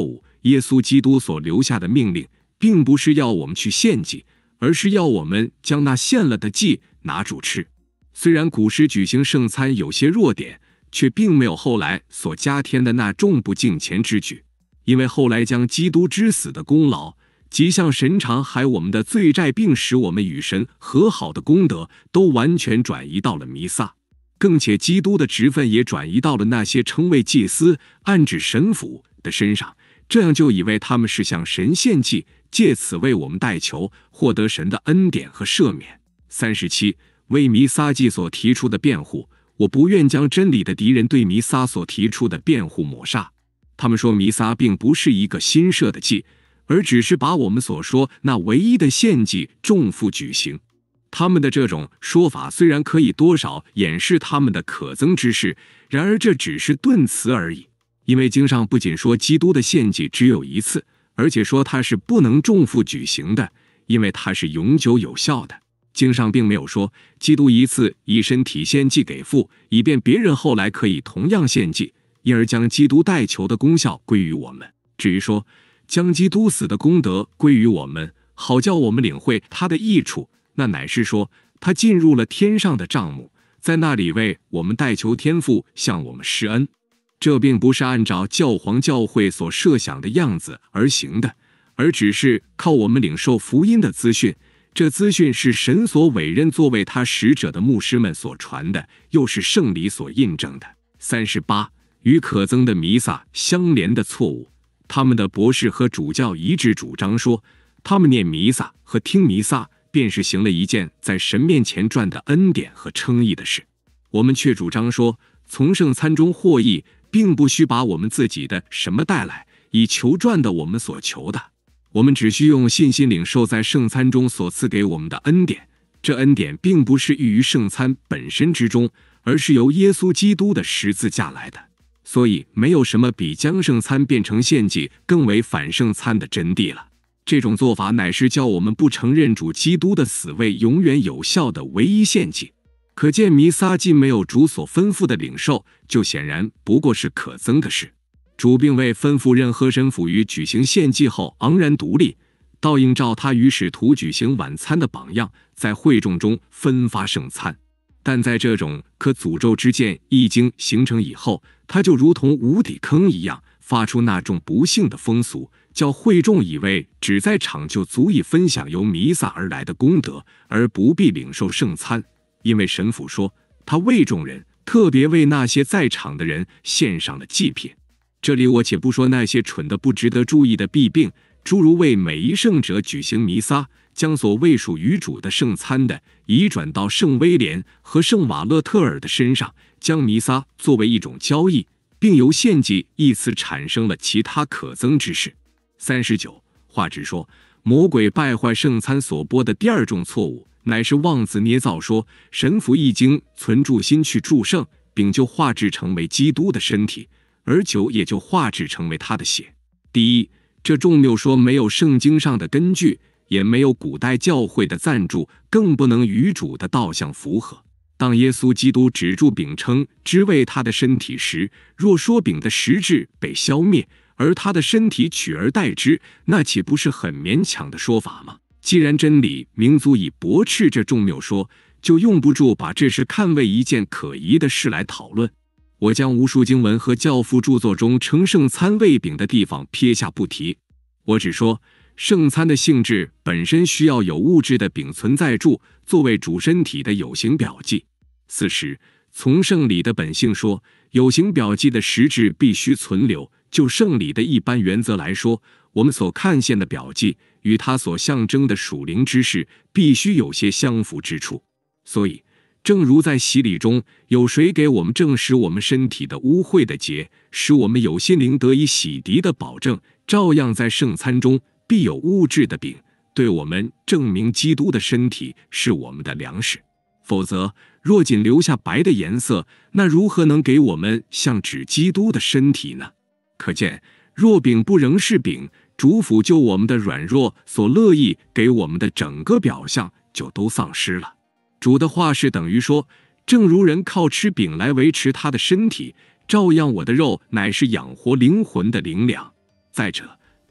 耶稣基督所留下的命令，并不是要我们去献祭，而是要我们将那献了的祭拿主吃。虽然古时举行圣餐有些弱点，却并没有后来所加添的那众不敬虔之举，因为后来将基督之死的功劳即向神偿还我们的罪债，并使我们与神和好的功德，都完全转移到了弥撒。更且基督的职分也转移到了那些称为祭司、暗指神父的身上，这样就以为他们是向神献祭，借此为我们代求，获得神的恩典和赦免。37为弥撒祭所提出的辩护，我不愿将真理的敌人对弥撒所提出的辩护抹煞。他们说弥撒并不是一个新设的祭，而只是把我们所说那唯一的献祭重复举行。他们的这种说法虽然可以多少掩饰他们的可憎之事，然而这只是顿词而已。因为经上不仅说基督的献祭只有一次，而且说它是不能重复举行的，因为它是永久有效的。经上并没有说基督一次以身体献祭给父，以便别人后来可以同样献祭，因而将基督代求的功效归于我们。至于说将基督死的功德归于我们，好叫我们领会他的益处，那乃是说他进入了天上的帐幕，在那里为我们代求天父向我们施恩。这并不是按照教皇教会所设想的样子而行的，而只是靠我们领受福音的资讯。这资讯是神所委任作为他使者的牧师们所传的，又是圣礼所印证的。38与可憎的弥撒相连的错误，他们的博士和主教一致主张说，他们念弥撒和听弥撒便是行了一件在神面前赚的恩典和称义的事。我们却主张说，从圣餐中获益，并不需把我们自己的什么带来，以求赚的我们所求的。我们只需用信心领受在圣餐中所赐给我们的恩典，这恩典并不是寓于圣餐本身之中，而是由耶稣基督的十字架来的。所以没有什么比将圣餐变成献祭更为反圣餐的真谛了。这种做法乃是叫我们不承认主基督的死为永远有效的唯一献祭。可见弥撒既没有主所吩咐的领受，就显然不过是可憎的事。主并未吩咐任何神父于举行献祭后昂然独立，倒应照他与使徒举行晚餐的榜样，在会众中分发圣餐。但在这种可诅咒之剑一经形成以后，他就如同无底坑一样，发出那种不幸的风俗，叫会众以为只在场就足以分享由弥撒而来的功德，而不必领受圣餐。因为神父说，他为众人，特别为那些在场的人献上了祭品。这里我且不说那些蠢的不值得注意的弊病，诸如为每一圣者举行弥撒，将所谓属于主的圣餐的移转到圣威廉和圣瓦勒特尔的身上，将弥撒作为一种交易，并由献祭一词产生了其他可憎之事。39话直说，魔鬼败坏圣餐所播的第二种错误，乃是妄自捏造说神父一经存住心去祝圣，饼就化制成为基督的身体，而酒也就化制成为他的血。第一，这众谬说没有圣经上的根据，也没有古代教会的赞助，更不能与主的道相符合。当耶稣基督止住饼称只为他的身体时，若说饼的实质被消灭，而他的身体取而代之，那岂不是很勉强的说法吗？既然真理明足以驳斥这众谬说，就用不住把这事看为一件可疑的事来讨论。我将无数经文和教父著作中称圣餐为饼的地方撇下不提，我只说圣餐的性质本身需要有物质的饼存在住，作为主身体的有形表记。40从圣礼的本性说，有形表记的实质必须存留。就圣礼的一般原则来说，我们所看见的表记与它所象征的属灵之事必须有些相符之处。所以正如在洗礼中有水给我们证实我们身体的污秽的节，使我们有心灵得以洗涤的保证，照样在圣餐中必有物质的饼，对我们证明基督的身体是我们的粮食。否则若仅留下白的颜色，那如何能给我们像指基督的身体呢？可见若饼不仍是饼，主辅救我们的软弱所乐意给我们的整个表象就都丧失了。主的话是等于说，正如人靠吃饼来维持他的身体，照样我的肉乃是养活灵魂的灵粮。再者，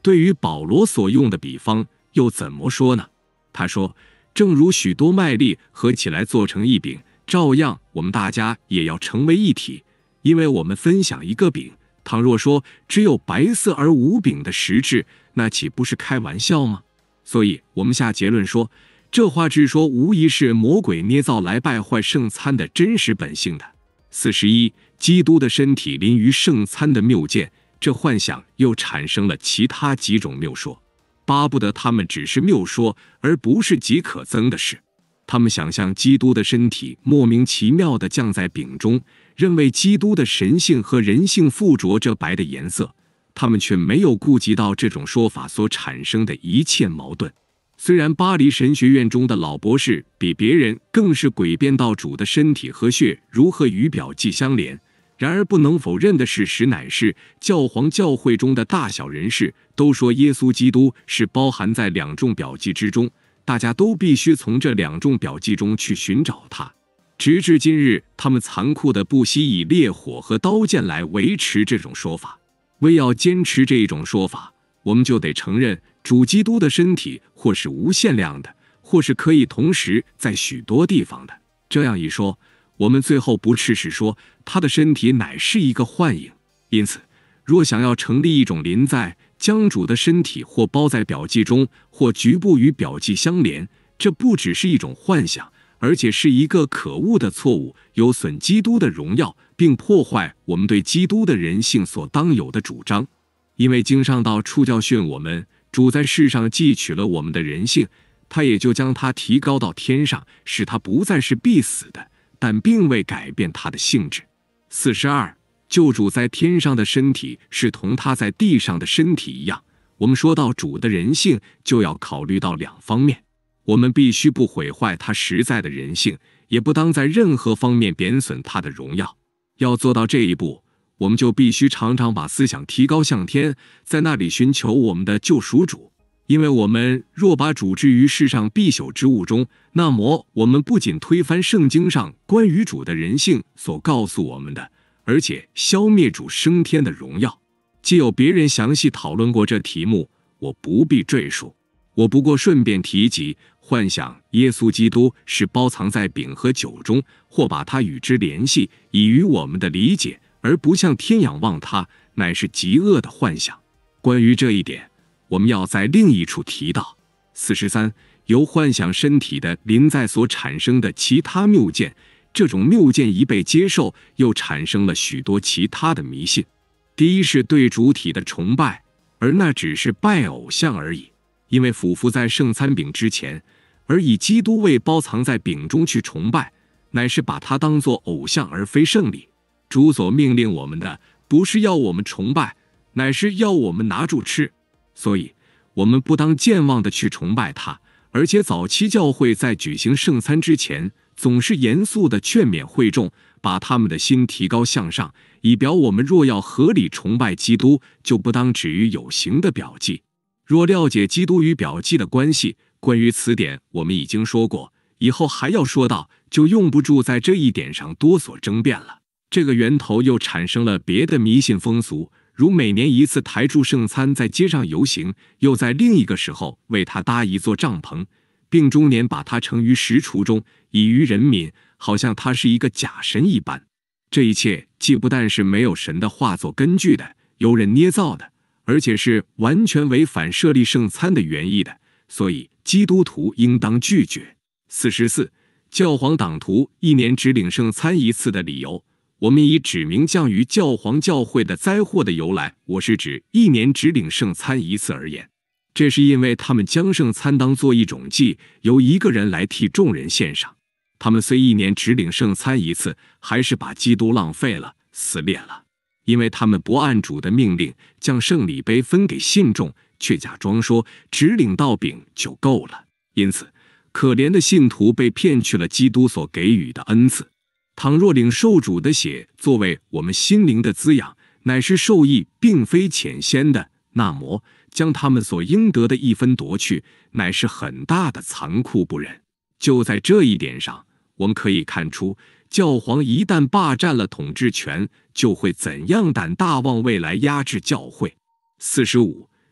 对于保罗所用的比方又怎么说呢？他说，正如许多麦粒合起来做成一饼，照样我们大家也要成为一体，因为我们分享一个饼。倘若说只有白色而无饼的实质，那岂不是开玩笑吗？所以我们下结论说，这话之说无疑是魔鬼捏造来败坏圣餐的真实本性的。41，基督的身体临于圣餐的谬见，这幻想又产生了其他几种谬说，巴不得他们只是谬说，而不是极可憎的事。他们想象基督的身体莫名其妙地降在饼中，认为基督的神性和人性附着这白的颜色，他们却没有顾及到这种说法所产生的一切矛盾。虽然巴黎神学院中的老博士比别人更是诡辩到主的身体和血如何与表记相连，然而不能否认的事实乃是，教皇教会中的大小人士都说耶稣基督是包含在两众表记之中，大家都必须从这两众表记中去寻找它。直至今日，他们残酷的不惜以烈火和刀剑来维持这种说法。为要坚持这一种说法，我们就得承认主基督的身体或是无限量的，或是可以同时在许多地方的。这样一说，我们最后不啻是说他的身体乃是一个幻影。因此，若想要成立一种临在，将主的身体或包在表记中，或局部与表记相连，这不只是一种幻想，而且是一个可恶的错误，有损基督的荣耀，并破坏我们对基督的人性所当有的主张。因为经上道处教训我们，主在世上既取了我们的人性，他也就将他提高到天上，使他不再是必死的，但并未改变他的性质。42，救主在天上的身体是同他在地上的身体一样。我们说到主的人性，就要考虑到两方面。我们必须不毁坏他实在的人性，也不当在任何方面贬损他的荣耀。要做到这一步，我们就必须常常把思想提高向天，在那里寻求我们的救赎主。因为我们若把主置于世上必朽之物中，那么我们不仅推翻圣经上关于主的人性所告诉我们的，而且消灭主升天的荣耀。既有别人详细讨论过这题目，我不必赘述。我不过顺便提及，幻想耶稣基督是包藏在饼和酒中，或把它与之联系，以于我们的理解，而不向天仰望他，乃是极恶的幻想。关于这一点，我们要在另一处提到。43，由幻想身体的临在所产生的其他谬见，这种谬见一被接受，又产生了许多其他的迷信。第一是对主体的崇拜，而那只是拜偶像而已。因为俯伏在圣餐饼之前，而以基督为包藏在饼中去崇拜，乃是把它当作偶像而非圣礼。主所命令我们的，不是要我们崇拜，乃是要我们拿住吃。所以我们不当健忘地去崇拜他。而且早期教会在举行圣餐之前，总是严肃地劝勉会众，把他们的心提高向上，以表我们若要合理崇拜基督，就不当止于有形的表记。若了解基督与表记的关系，关于此点我们已经说过，以后还要说到，就用不住在这一点上多所争辩了。这个源头又产生了别的迷信风俗，如每年一次抬住圣餐在街上游行，又在另一个时候为他搭一座帐篷，并终年把他盛于食橱中，以于人民，好像他是一个假神一般。这一切既不但是没有神的话做根据的，由人捏造的，而且是完全违反设立圣餐的原意的，所以基督徒应当拒绝。44，教皇党徒一年只领圣餐一次的理由，我们以指明降于教皇教会的灾祸的由来，我是指一年只领圣餐一次而言。这是因为他们将圣餐当作一种祭，由一个人来替众人献上。他们虽一年只领圣餐一次，还是把基督浪费了，撕裂了。因为他们不按主的命令将圣礼杯分给信众，却假装说只领到饼就够了。因此可怜的信徒被骗去了基督所给予的恩赐。倘若领受主的血作为我们心灵的滋养，乃是受益并非浅显的，那么将他们所应得的一分夺去，乃是很大的残酷不忍。就在这一点上，我们可以看出，教皇一旦霸占了统治权，就会怎样胆大妄为来压制教会。45，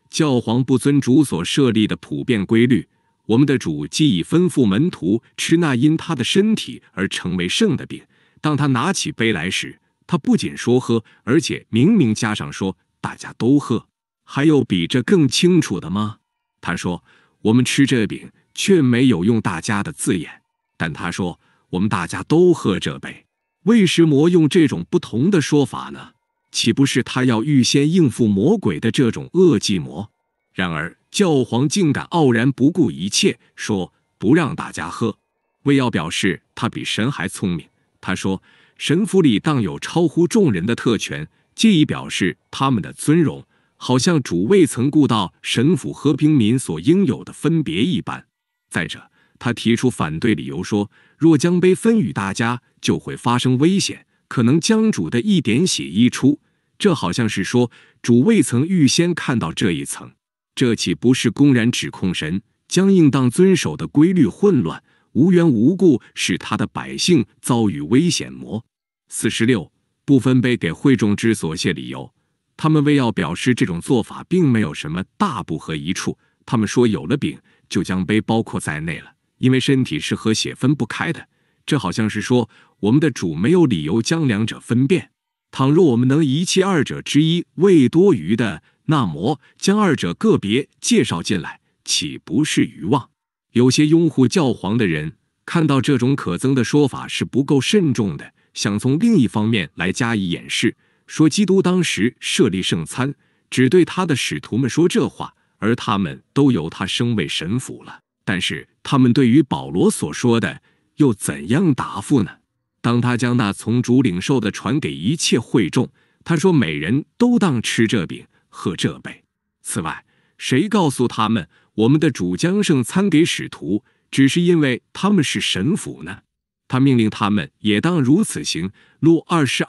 教皇不遵主所设立的普遍规律。我们的主既已吩咐门徒吃那因他的身体而成为圣的饼，当他拿起杯来时，他不仅说喝，而且明明加上说大家都喝。还有比这更清楚的吗？他说我们吃这饼，却没有用大家的字眼，但他说我们大家都喝这杯。为什么用这种不同的说法呢？岂不是他要预先应付魔鬼的这种恶计谋？然而教皇竟敢傲然不顾一切，说不让大家喝，为要表示他比神还聪明。他说神府里当有超乎众人的特权，借以表示他们的尊荣，好像主未曾顾到神府和平民所应有的分别一般。再者，他提出反对理由说，若将杯分与大家，就会发生危险，可能将主的一点血溢出。这好像是说主未曾预先看到这一层，这岂不是公然指控神将应当遵守的规律混乱，无缘无故使他的百姓遭遇危险么？46. 不分杯给会众之所谢理由。他们为要表示这种做法并没有什么大不合宜处，他们说有了饼就将杯包括在内了，因为身体是和血分不开的。这好像是说我们的主没有理由将两者分辨。倘若我们能遗弃二者之一为多余的，那么将二者个别介绍进来，岂不是愚妄？有些拥护教皇的人看到这种可憎的说法是不够慎重的，想从另一方面来加以掩饰，说基督当时设立圣餐，只对他的使徒们说这话，而他们都由他升为神父了。但是他们对于保罗所说的又怎样答复呢？当他将那从主领受的传给一切会众，他说每人都当吃这饼喝这杯。此外，谁告诉他们我们的主将圣餐给使徒，只是因为他们是神父呢？他命令他们也当如此行。路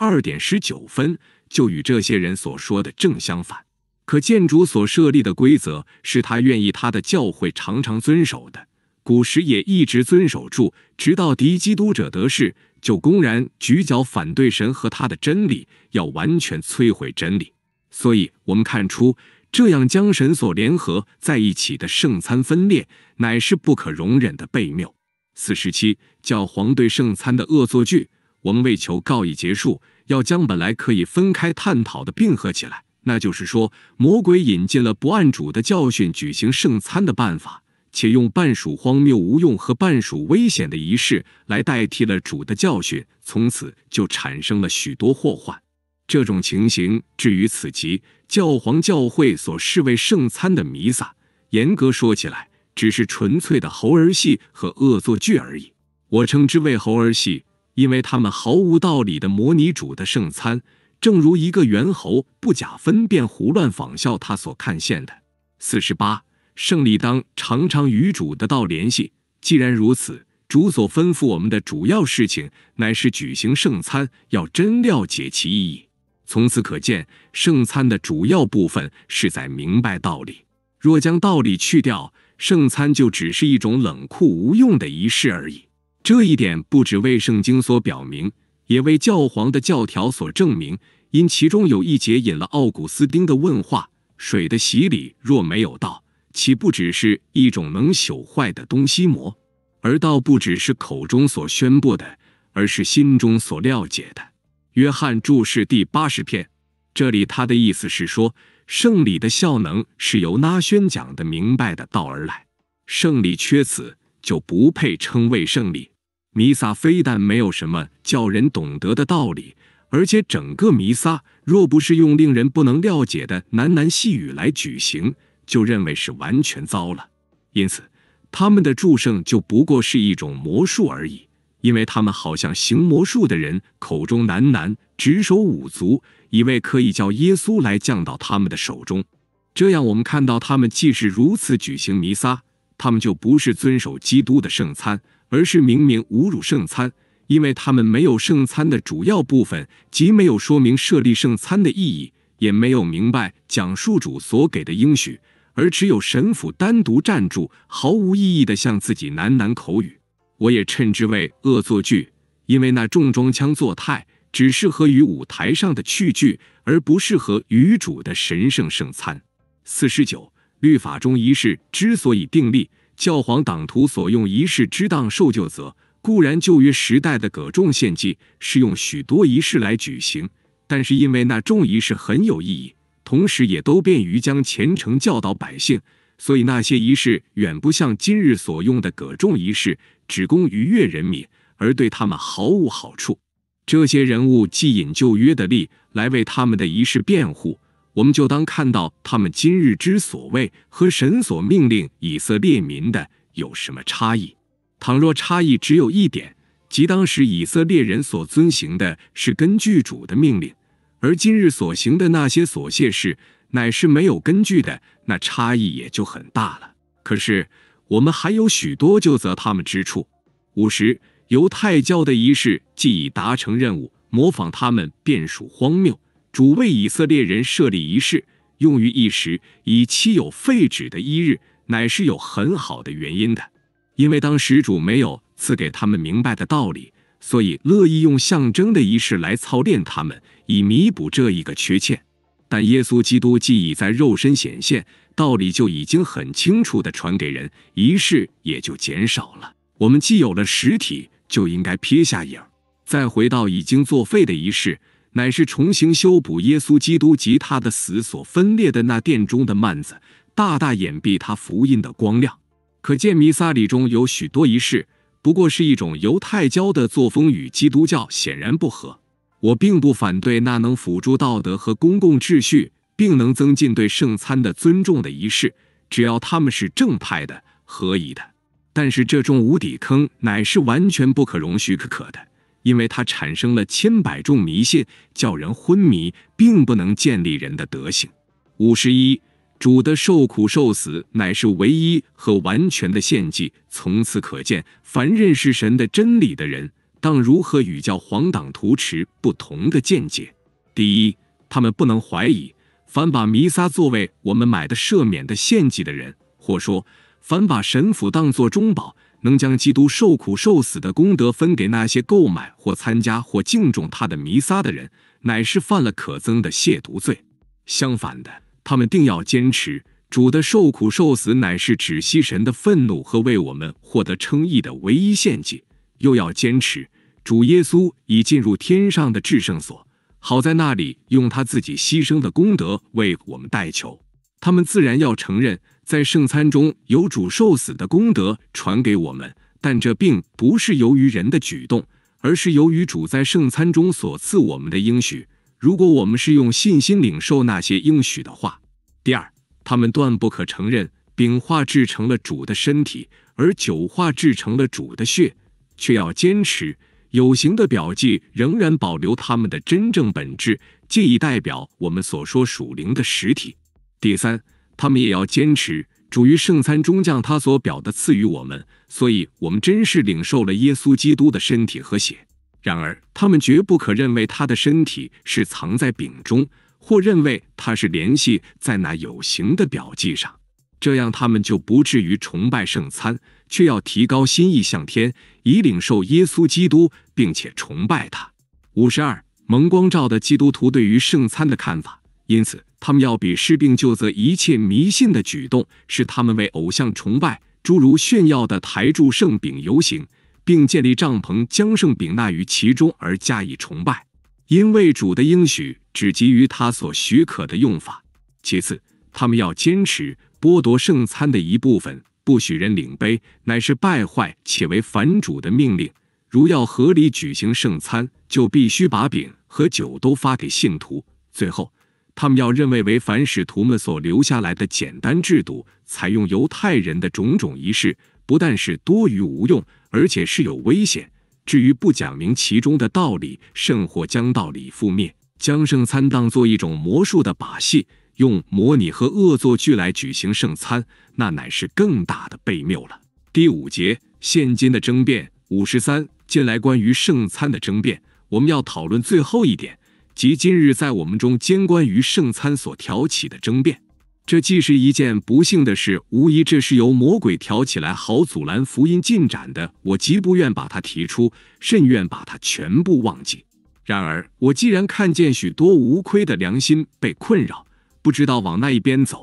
22:19就与这些人所说的正相反。可见主所设立的规则是他愿意他的教会常常遵守的，古时也一直遵守住，直到敌基督者得势，就公然举脚反对神和他的真理，要完全摧毁真理。所以我们看出，这样将神所联合在一起的圣餐分裂，乃是不可容忍的悖谬。47. 教皇对圣餐的恶作剧。我们为求告以结束，要将本来可以分开探讨的并合起来，那就是说，魔鬼引进了不按主的教训举行圣餐的办法，且用半属荒谬无用和半属危险的仪式来代替了主的教训，从此就产生了许多祸患。这种情形至于此即教皇教会所视为圣餐的弥撒，严格说起来只是纯粹的猴儿戏和恶作剧而已。我称之为猴儿戏，因为他们毫无道理地模拟主的圣餐，正如一个猿猴不假分辨胡乱仿效他所看见的。48. 圣礼当常常与主的道联系。既然如此，主所吩咐我们的主要事情乃是举行圣餐，要真了解其意义。从此可见，圣餐的主要部分是在明白道理。若将道理去掉，圣餐就只是一种冷酷无用的仪式而已。这一点不只为圣经所表明，也为教皇的教条所证明，因其中有一节引了奥古斯丁的问话：水的洗礼若没有道，岂不只是一种能朽坏的东西么？而道不只是口中所宣布的，而是心中所了解的。约翰注释第80篇，这里他的意思是说，圣礼的效能是由那宣讲的明白的道而来，圣礼缺此，就不配称为圣礼。弥撒非但没有什么叫人懂得的道理，而且整个弥撒若不是用令人不能了解的喃喃细语来举行，就认为是完全糟了。因此他们的祝圣就不过是一种魔术而已，因为他们好像行魔术的人口中喃喃，指手舞足，以为可以叫耶稣来降到他们的手中。这样我们看到他们既是如此举行弥撒，他们就不是遵守基督的圣餐，而是明明侮辱圣餐，因为他们没有圣餐的主要部分，即没有说明设立圣餐的意义，也没有明白讲述主所给的应许，而只有神父单独站住，毫无意义地向自己喃喃口语。我也称之为恶作剧，因为那重装腔作态只适合于舞台上的器具，而不适合于主的神圣圣餐。 49律法中仪式之所以订立，教皇党徒所用仪式之当受究责。固然旧约时代的各种献祭是用许多仪式来举行，但是因为那种仪式很有意义，同时也都便于将虔诚教导百姓，所以那些仪式远不像今日所用的各种仪式，只供愉悦人民，而对他们毫无好处。这些人物既引旧约的例来为他们的仪式辩护，我们就当看到他们今日之所谓和神所命令以色列民的有什么差异。倘若差异只有一点，即当时以色列人所遵行的是根据主的命令，而今日所行的那些琐屑事乃是没有根据的，那差异也就很大了。可是我们还有许多究责他们之处。50犹太教的仪式既已达成任务，模仿他们便属荒谬。主为以色列人设立仪式，用于一时，以期有废止的一日，乃是有很好的原因的。因为当时主没有赐给他们明白的道理，所以乐意用象征的仪式来操练他们，以弥补这一个缺欠。但耶稣基督既已在肉身显现，道理就已经很清楚地传给人，仪式也就减少了。我们既有了实体，就应该撇下影，再回到已经作废的仪式，乃是重新修补耶稣基督及他的死所分裂的那殿中的幔子，大大掩蔽他福音的光亮。可见弥撒里中有许多仪式，不过是一种犹太教的作风，与基督教显然不合。我并不反对那能辅助道德和公共秩序，并能增进对圣餐的尊重的仪式，只要他们是正派的、合宜的。但是这种无底坑乃是完全不可容许可的，因为它产生了千百种迷信，叫人昏迷，并不能建立人的德行。51主的受苦受死乃是唯一和完全的献祭，从此可见，凡认识神的真理的人，当如何与教皇党徒持不同的见解。第一，他们不能怀疑，凡把弥撒作为我们买的赦免的献祭的人，或说凡把神父当作中保，能将基督受苦受死的功德分给那些购买或参加或敬重他的弥撒的人，乃是犯了可憎的亵渎罪。相反的，他们定要坚持主的受苦受死乃是止息神的愤怒和为我们获得称义的唯一献祭，又要坚持主耶稣已进入天上的至圣所，好在那里用他自己牺牲的功德为我们代求。他们自然要承认在圣餐中有主受死的功德传给我们，但这并不是由于人的举动，而是由于主在圣餐中所赐我们的应许，如果我们是用信心领受那些应许的话。第二，他们断不可承认饼化制成了主的身体，而酒化制成了主的血，却要坚持有形的表记仍然保留他们的真正本质，借以代表我们所说属灵的实体。第三，他们也要坚持主于圣餐中将他所表的赐予我们，所以我们真是领受了耶稣基督的身体和血。然而他们绝不可认为他的身体是藏在饼中，或认为他是联系在那有形的表记上，这样他们就不至于崇拜圣餐，却要提高心意向天，以领受耶稣基督并且崇拜他。52蒙光照的基督徒对于圣餐的看法，因此他们要比施并救责一切迷信的举动，是他们为偶像崇拜，诸如炫耀的抬住圣饼游行，并建立帐篷将圣饼纳于其中而加以崇拜，因为主的应许只基于他所许可的用法。其次，他们要坚持剥夺圣餐的一部分，不许人领杯，乃是败坏且为反主的命令。如要合理举行圣餐，就必须把饼和酒都发给信徒。最后，他们要认为为凡使徒们所留下来的简单制度，采用犹太人的种种仪式，不但是多余无用，而且是有危险。至于不讲明其中的道理，甚或将道理覆灭，将圣餐当作一种魔术的把戏，用模拟和恶作剧来举行圣餐，那乃是更大的悖谬了。第5节，现今的争辩。53近来关于圣餐的争辩，我们要讨论最后一点，即今日在我们中间关于圣餐所挑起的争辩。这既是一件不幸的事，无疑这是由魔鬼挑起来好阻拦福音进展的，我极不愿把它提出，甚愿把它全部忘记。然而我既然看见许多无亏的良心被困扰，不知道往那一边走，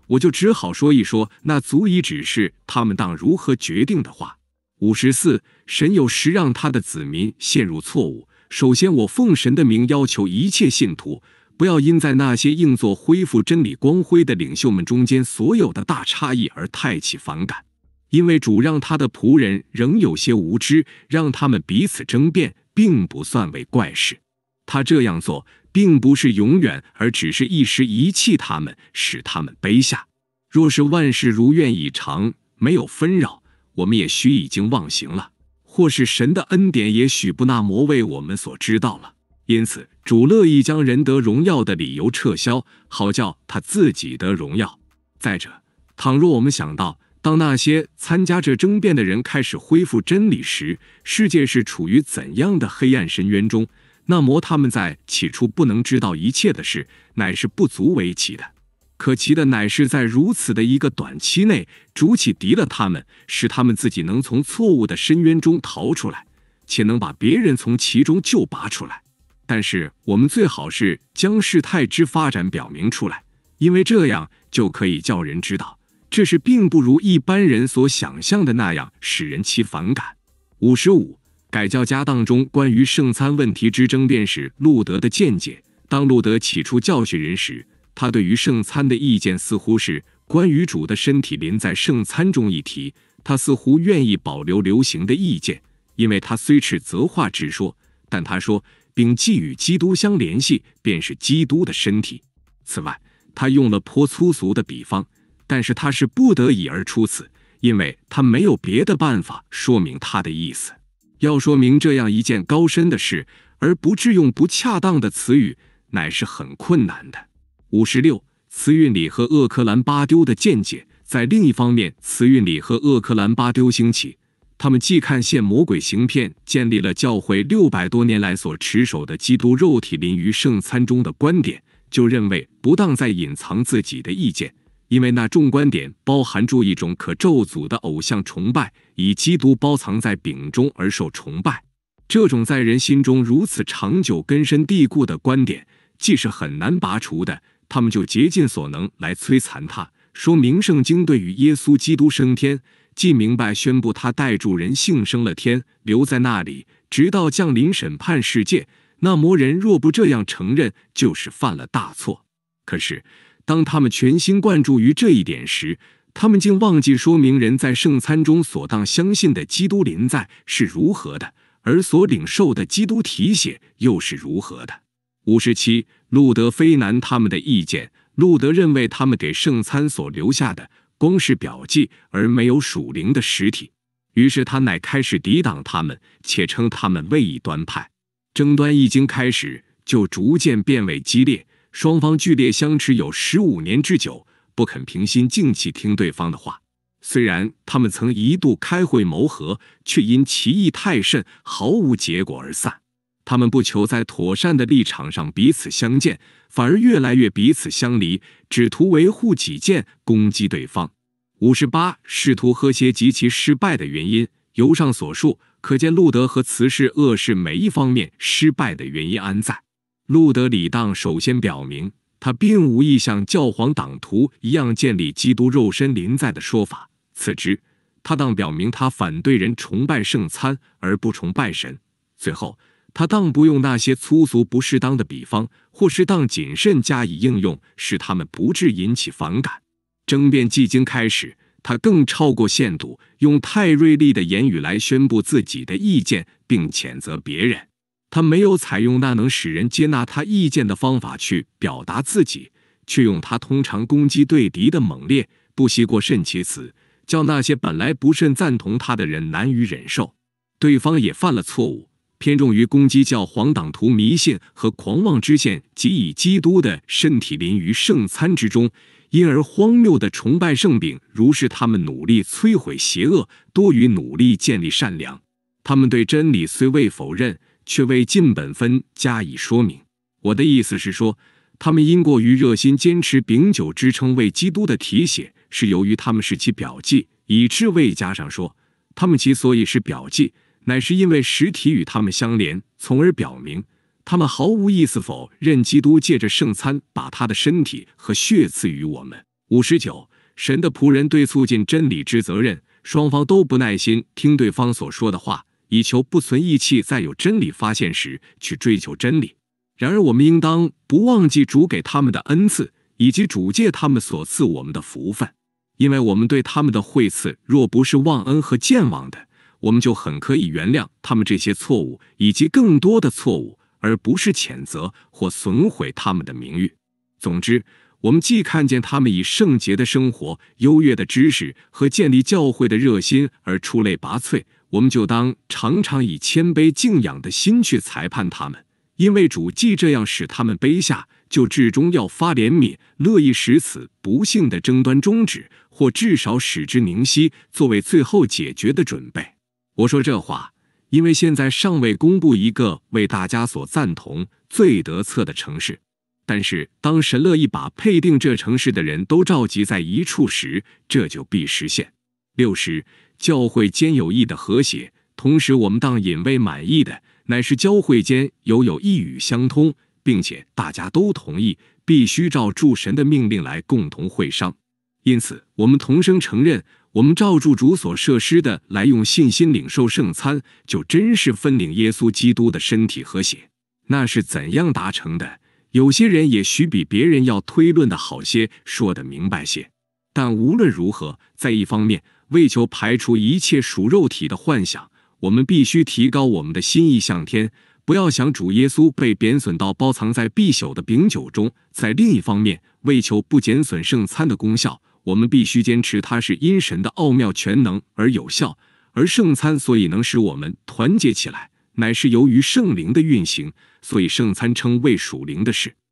我就只好说一说那足以指示他们当如何决定的话。54. 神有时让他的子民陷入错误。首先，我奉神的名要求一切信徒，不要因在那些硬作恢复真理光辉的领袖们中间所有的大差异而太起反感。因为主让他的仆人仍有些无知，让他们彼此争辩，并不算为怪事。他这样做并不是永远，而只是一时遗弃他们，使他们卑下。若是万事如愿以偿，没有纷扰，我们也许已经忘形了，或是神的恩典也许不那么为我们所知道了。因此主乐意将人得荣耀的理由撤销，好叫他自己得荣耀。再者，倘若我们想到当那些参加这争辩的人开始恢复真理时，世界是处于怎样的黑暗深渊中，那么他们在起初不能知道一切的事，乃是不足为奇的。可奇的乃是在如此的一个短期内，主启迪了他们，使他们自己能从错误的深渊中逃出来，且能把别人从其中救拔出来。但是我们最好是将事态之发展表明出来，因为这样就可以叫人知道，这是并不如一般人所想象的那样使人起反感。55. 改教家当中关于圣餐问题之争辩是路德的见解。当路德起初教训人时，他对于圣餐的意见似乎是关于主的身体临在圣餐中一题，他似乎愿意保留流行的意见，因为他虽斥责话直说，但他说并既与基督相联系，便是基督的身体。此外，他用了颇粗俗的比方，但是他是不得已而出此，因为他没有别的办法说明他的意思。要说明这样一件高深的事，而不致用不恰当的词语，乃是很困难的。56. 慈运里和厄克兰巴丢的见解。在另一方面，慈运里和厄克兰巴丢兴起，他们既看见魔鬼行骗建立了教会600多年来所持守的基督肉体临于圣餐中的观点，就认为不当再隐藏自己的意见，因为那众观点包含住一种可咒诅的偶像崇拜，以基督包藏在饼中而受崇拜。这种在人心中如此长久根深蒂固的观点，既是很难拔除的，他们就竭尽所能来摧残它，说明圣经对于耶稣基督升天，既明白宣布他带住人性升了天，留在那里，直到降临审判世界，那么人若不这样承认，就是犯了大错。可是当他们全心贯注于这一点时，他们竟忘记说明人在圣餐中所当相信的基督临在是如何的，而所领受的基督体血又是如何的。57. 路德非难他们的意见。路德认为他们给圣餐所留下的光是表记，而没有属灵的实体，于是他乃开始抵挡他们，且称他们为异端派。争端一经开始，就逐渐变为激烈，双方剧烈相持有15年之久，不肯平心静气听对方的话。虽然他们曾一度开会谋和，却因歧义太甚，毫无结果而散。他们不求在妥善的立场上彼此相见，反而越来越彼此相离，只图维护己见，攻击对方。58. 试图和谐及其失败的原因。由上所述，可见路德和慈氏恶事每一方面失败的原因安在。路德理当首先表明，他并无意像教皇党徒一样建立基督肉身临在的说法。次之，他当表明他反对人崇拜圣餐而不崇拜神。最后，他当不用那些粗俗不适当的比方，或是当谨慎加以应用，使他们不致引起反感。争辩既经开始，他更超过限度，用太锐利的言语来宣布自己的意见，并谴责别人。他没有采用那能使人接纳他意见的方法去表达自己，却用他通常攻击对敌的猛烈，不惜过甚其词，叫那些本来不甚赞同他的人难以忍受。对方也犯了错误，偏重于攻击教皇党徒迷信和狂妄之线，即以基督的身体临于圣餐之中，因而荒谬的崇拜圣饼，如是他们努力摧毁邪恶，多于努力建立善良。他们对真理虽未否认，却为尽本分加以说明。我的意思是说，他们因过于热心坚持饼酒之称为基督的体血，是由于他们是其表记，以致未加上说，他们其所以是表记，乃是因为实体与他们相连，从而表明他们毫无意思否认基督借着圣餐把他的身体和血赐予我们。 59. 神的仆人对促进真理之责任，双方都不耐心听对方所说的话，以求不存异气，在有真理发现时去追求真理。然而我们应当不忘记主给他们的恩赐，以及主借他们所赐我们的福分，因为我们对他们的惠赐若不是忘恩和健忘的，我们就很可以原谅他们这些错误以及更多的错误，而不是谴责或损毁他们的名誉。总之，我们既看见他们以圣洁的生活、优越的知识和建立教会的热心而出类拔萃，我们就当常常以谦卑敬仰的心去裁判他们，因为主既这样使他们卑下，就至终要发怜悯，乐意使此不幸的争端终止，或至少使之宁息，作为最后解决的准备。我说这话，因为现在尚未公布一个为大家所赞同、最得策的程式。但是当神乐意把配定这程式的人都召集在一处时，这就必实现。60. 教会间有益的和谐，同时我们当引为满意的，乃是教会间有一语相通，并且大家都同意，必须照住神的命令来共同会商。因此我们同声承认，我们照住主所设施的来用信心领受圣餐，就真是分领耶稣基督的身体和血。那是怎样达成的？有些人也许比别人要推论的好些，说得明白些。但无论如何，在一方面，为求排除一切属肉体的幻想，我们必须提高我们的心意向天，不要想主耶稣被贬损到包藏在必朽的饼酒中。在另一方面，为求不减损圣餐的功效，我们必须坚持它是因神的奥妙全能而有效，而圣餐所以能使我们团结起来，乃是由于圣灵的运行，所以圣餐称为属灵的事。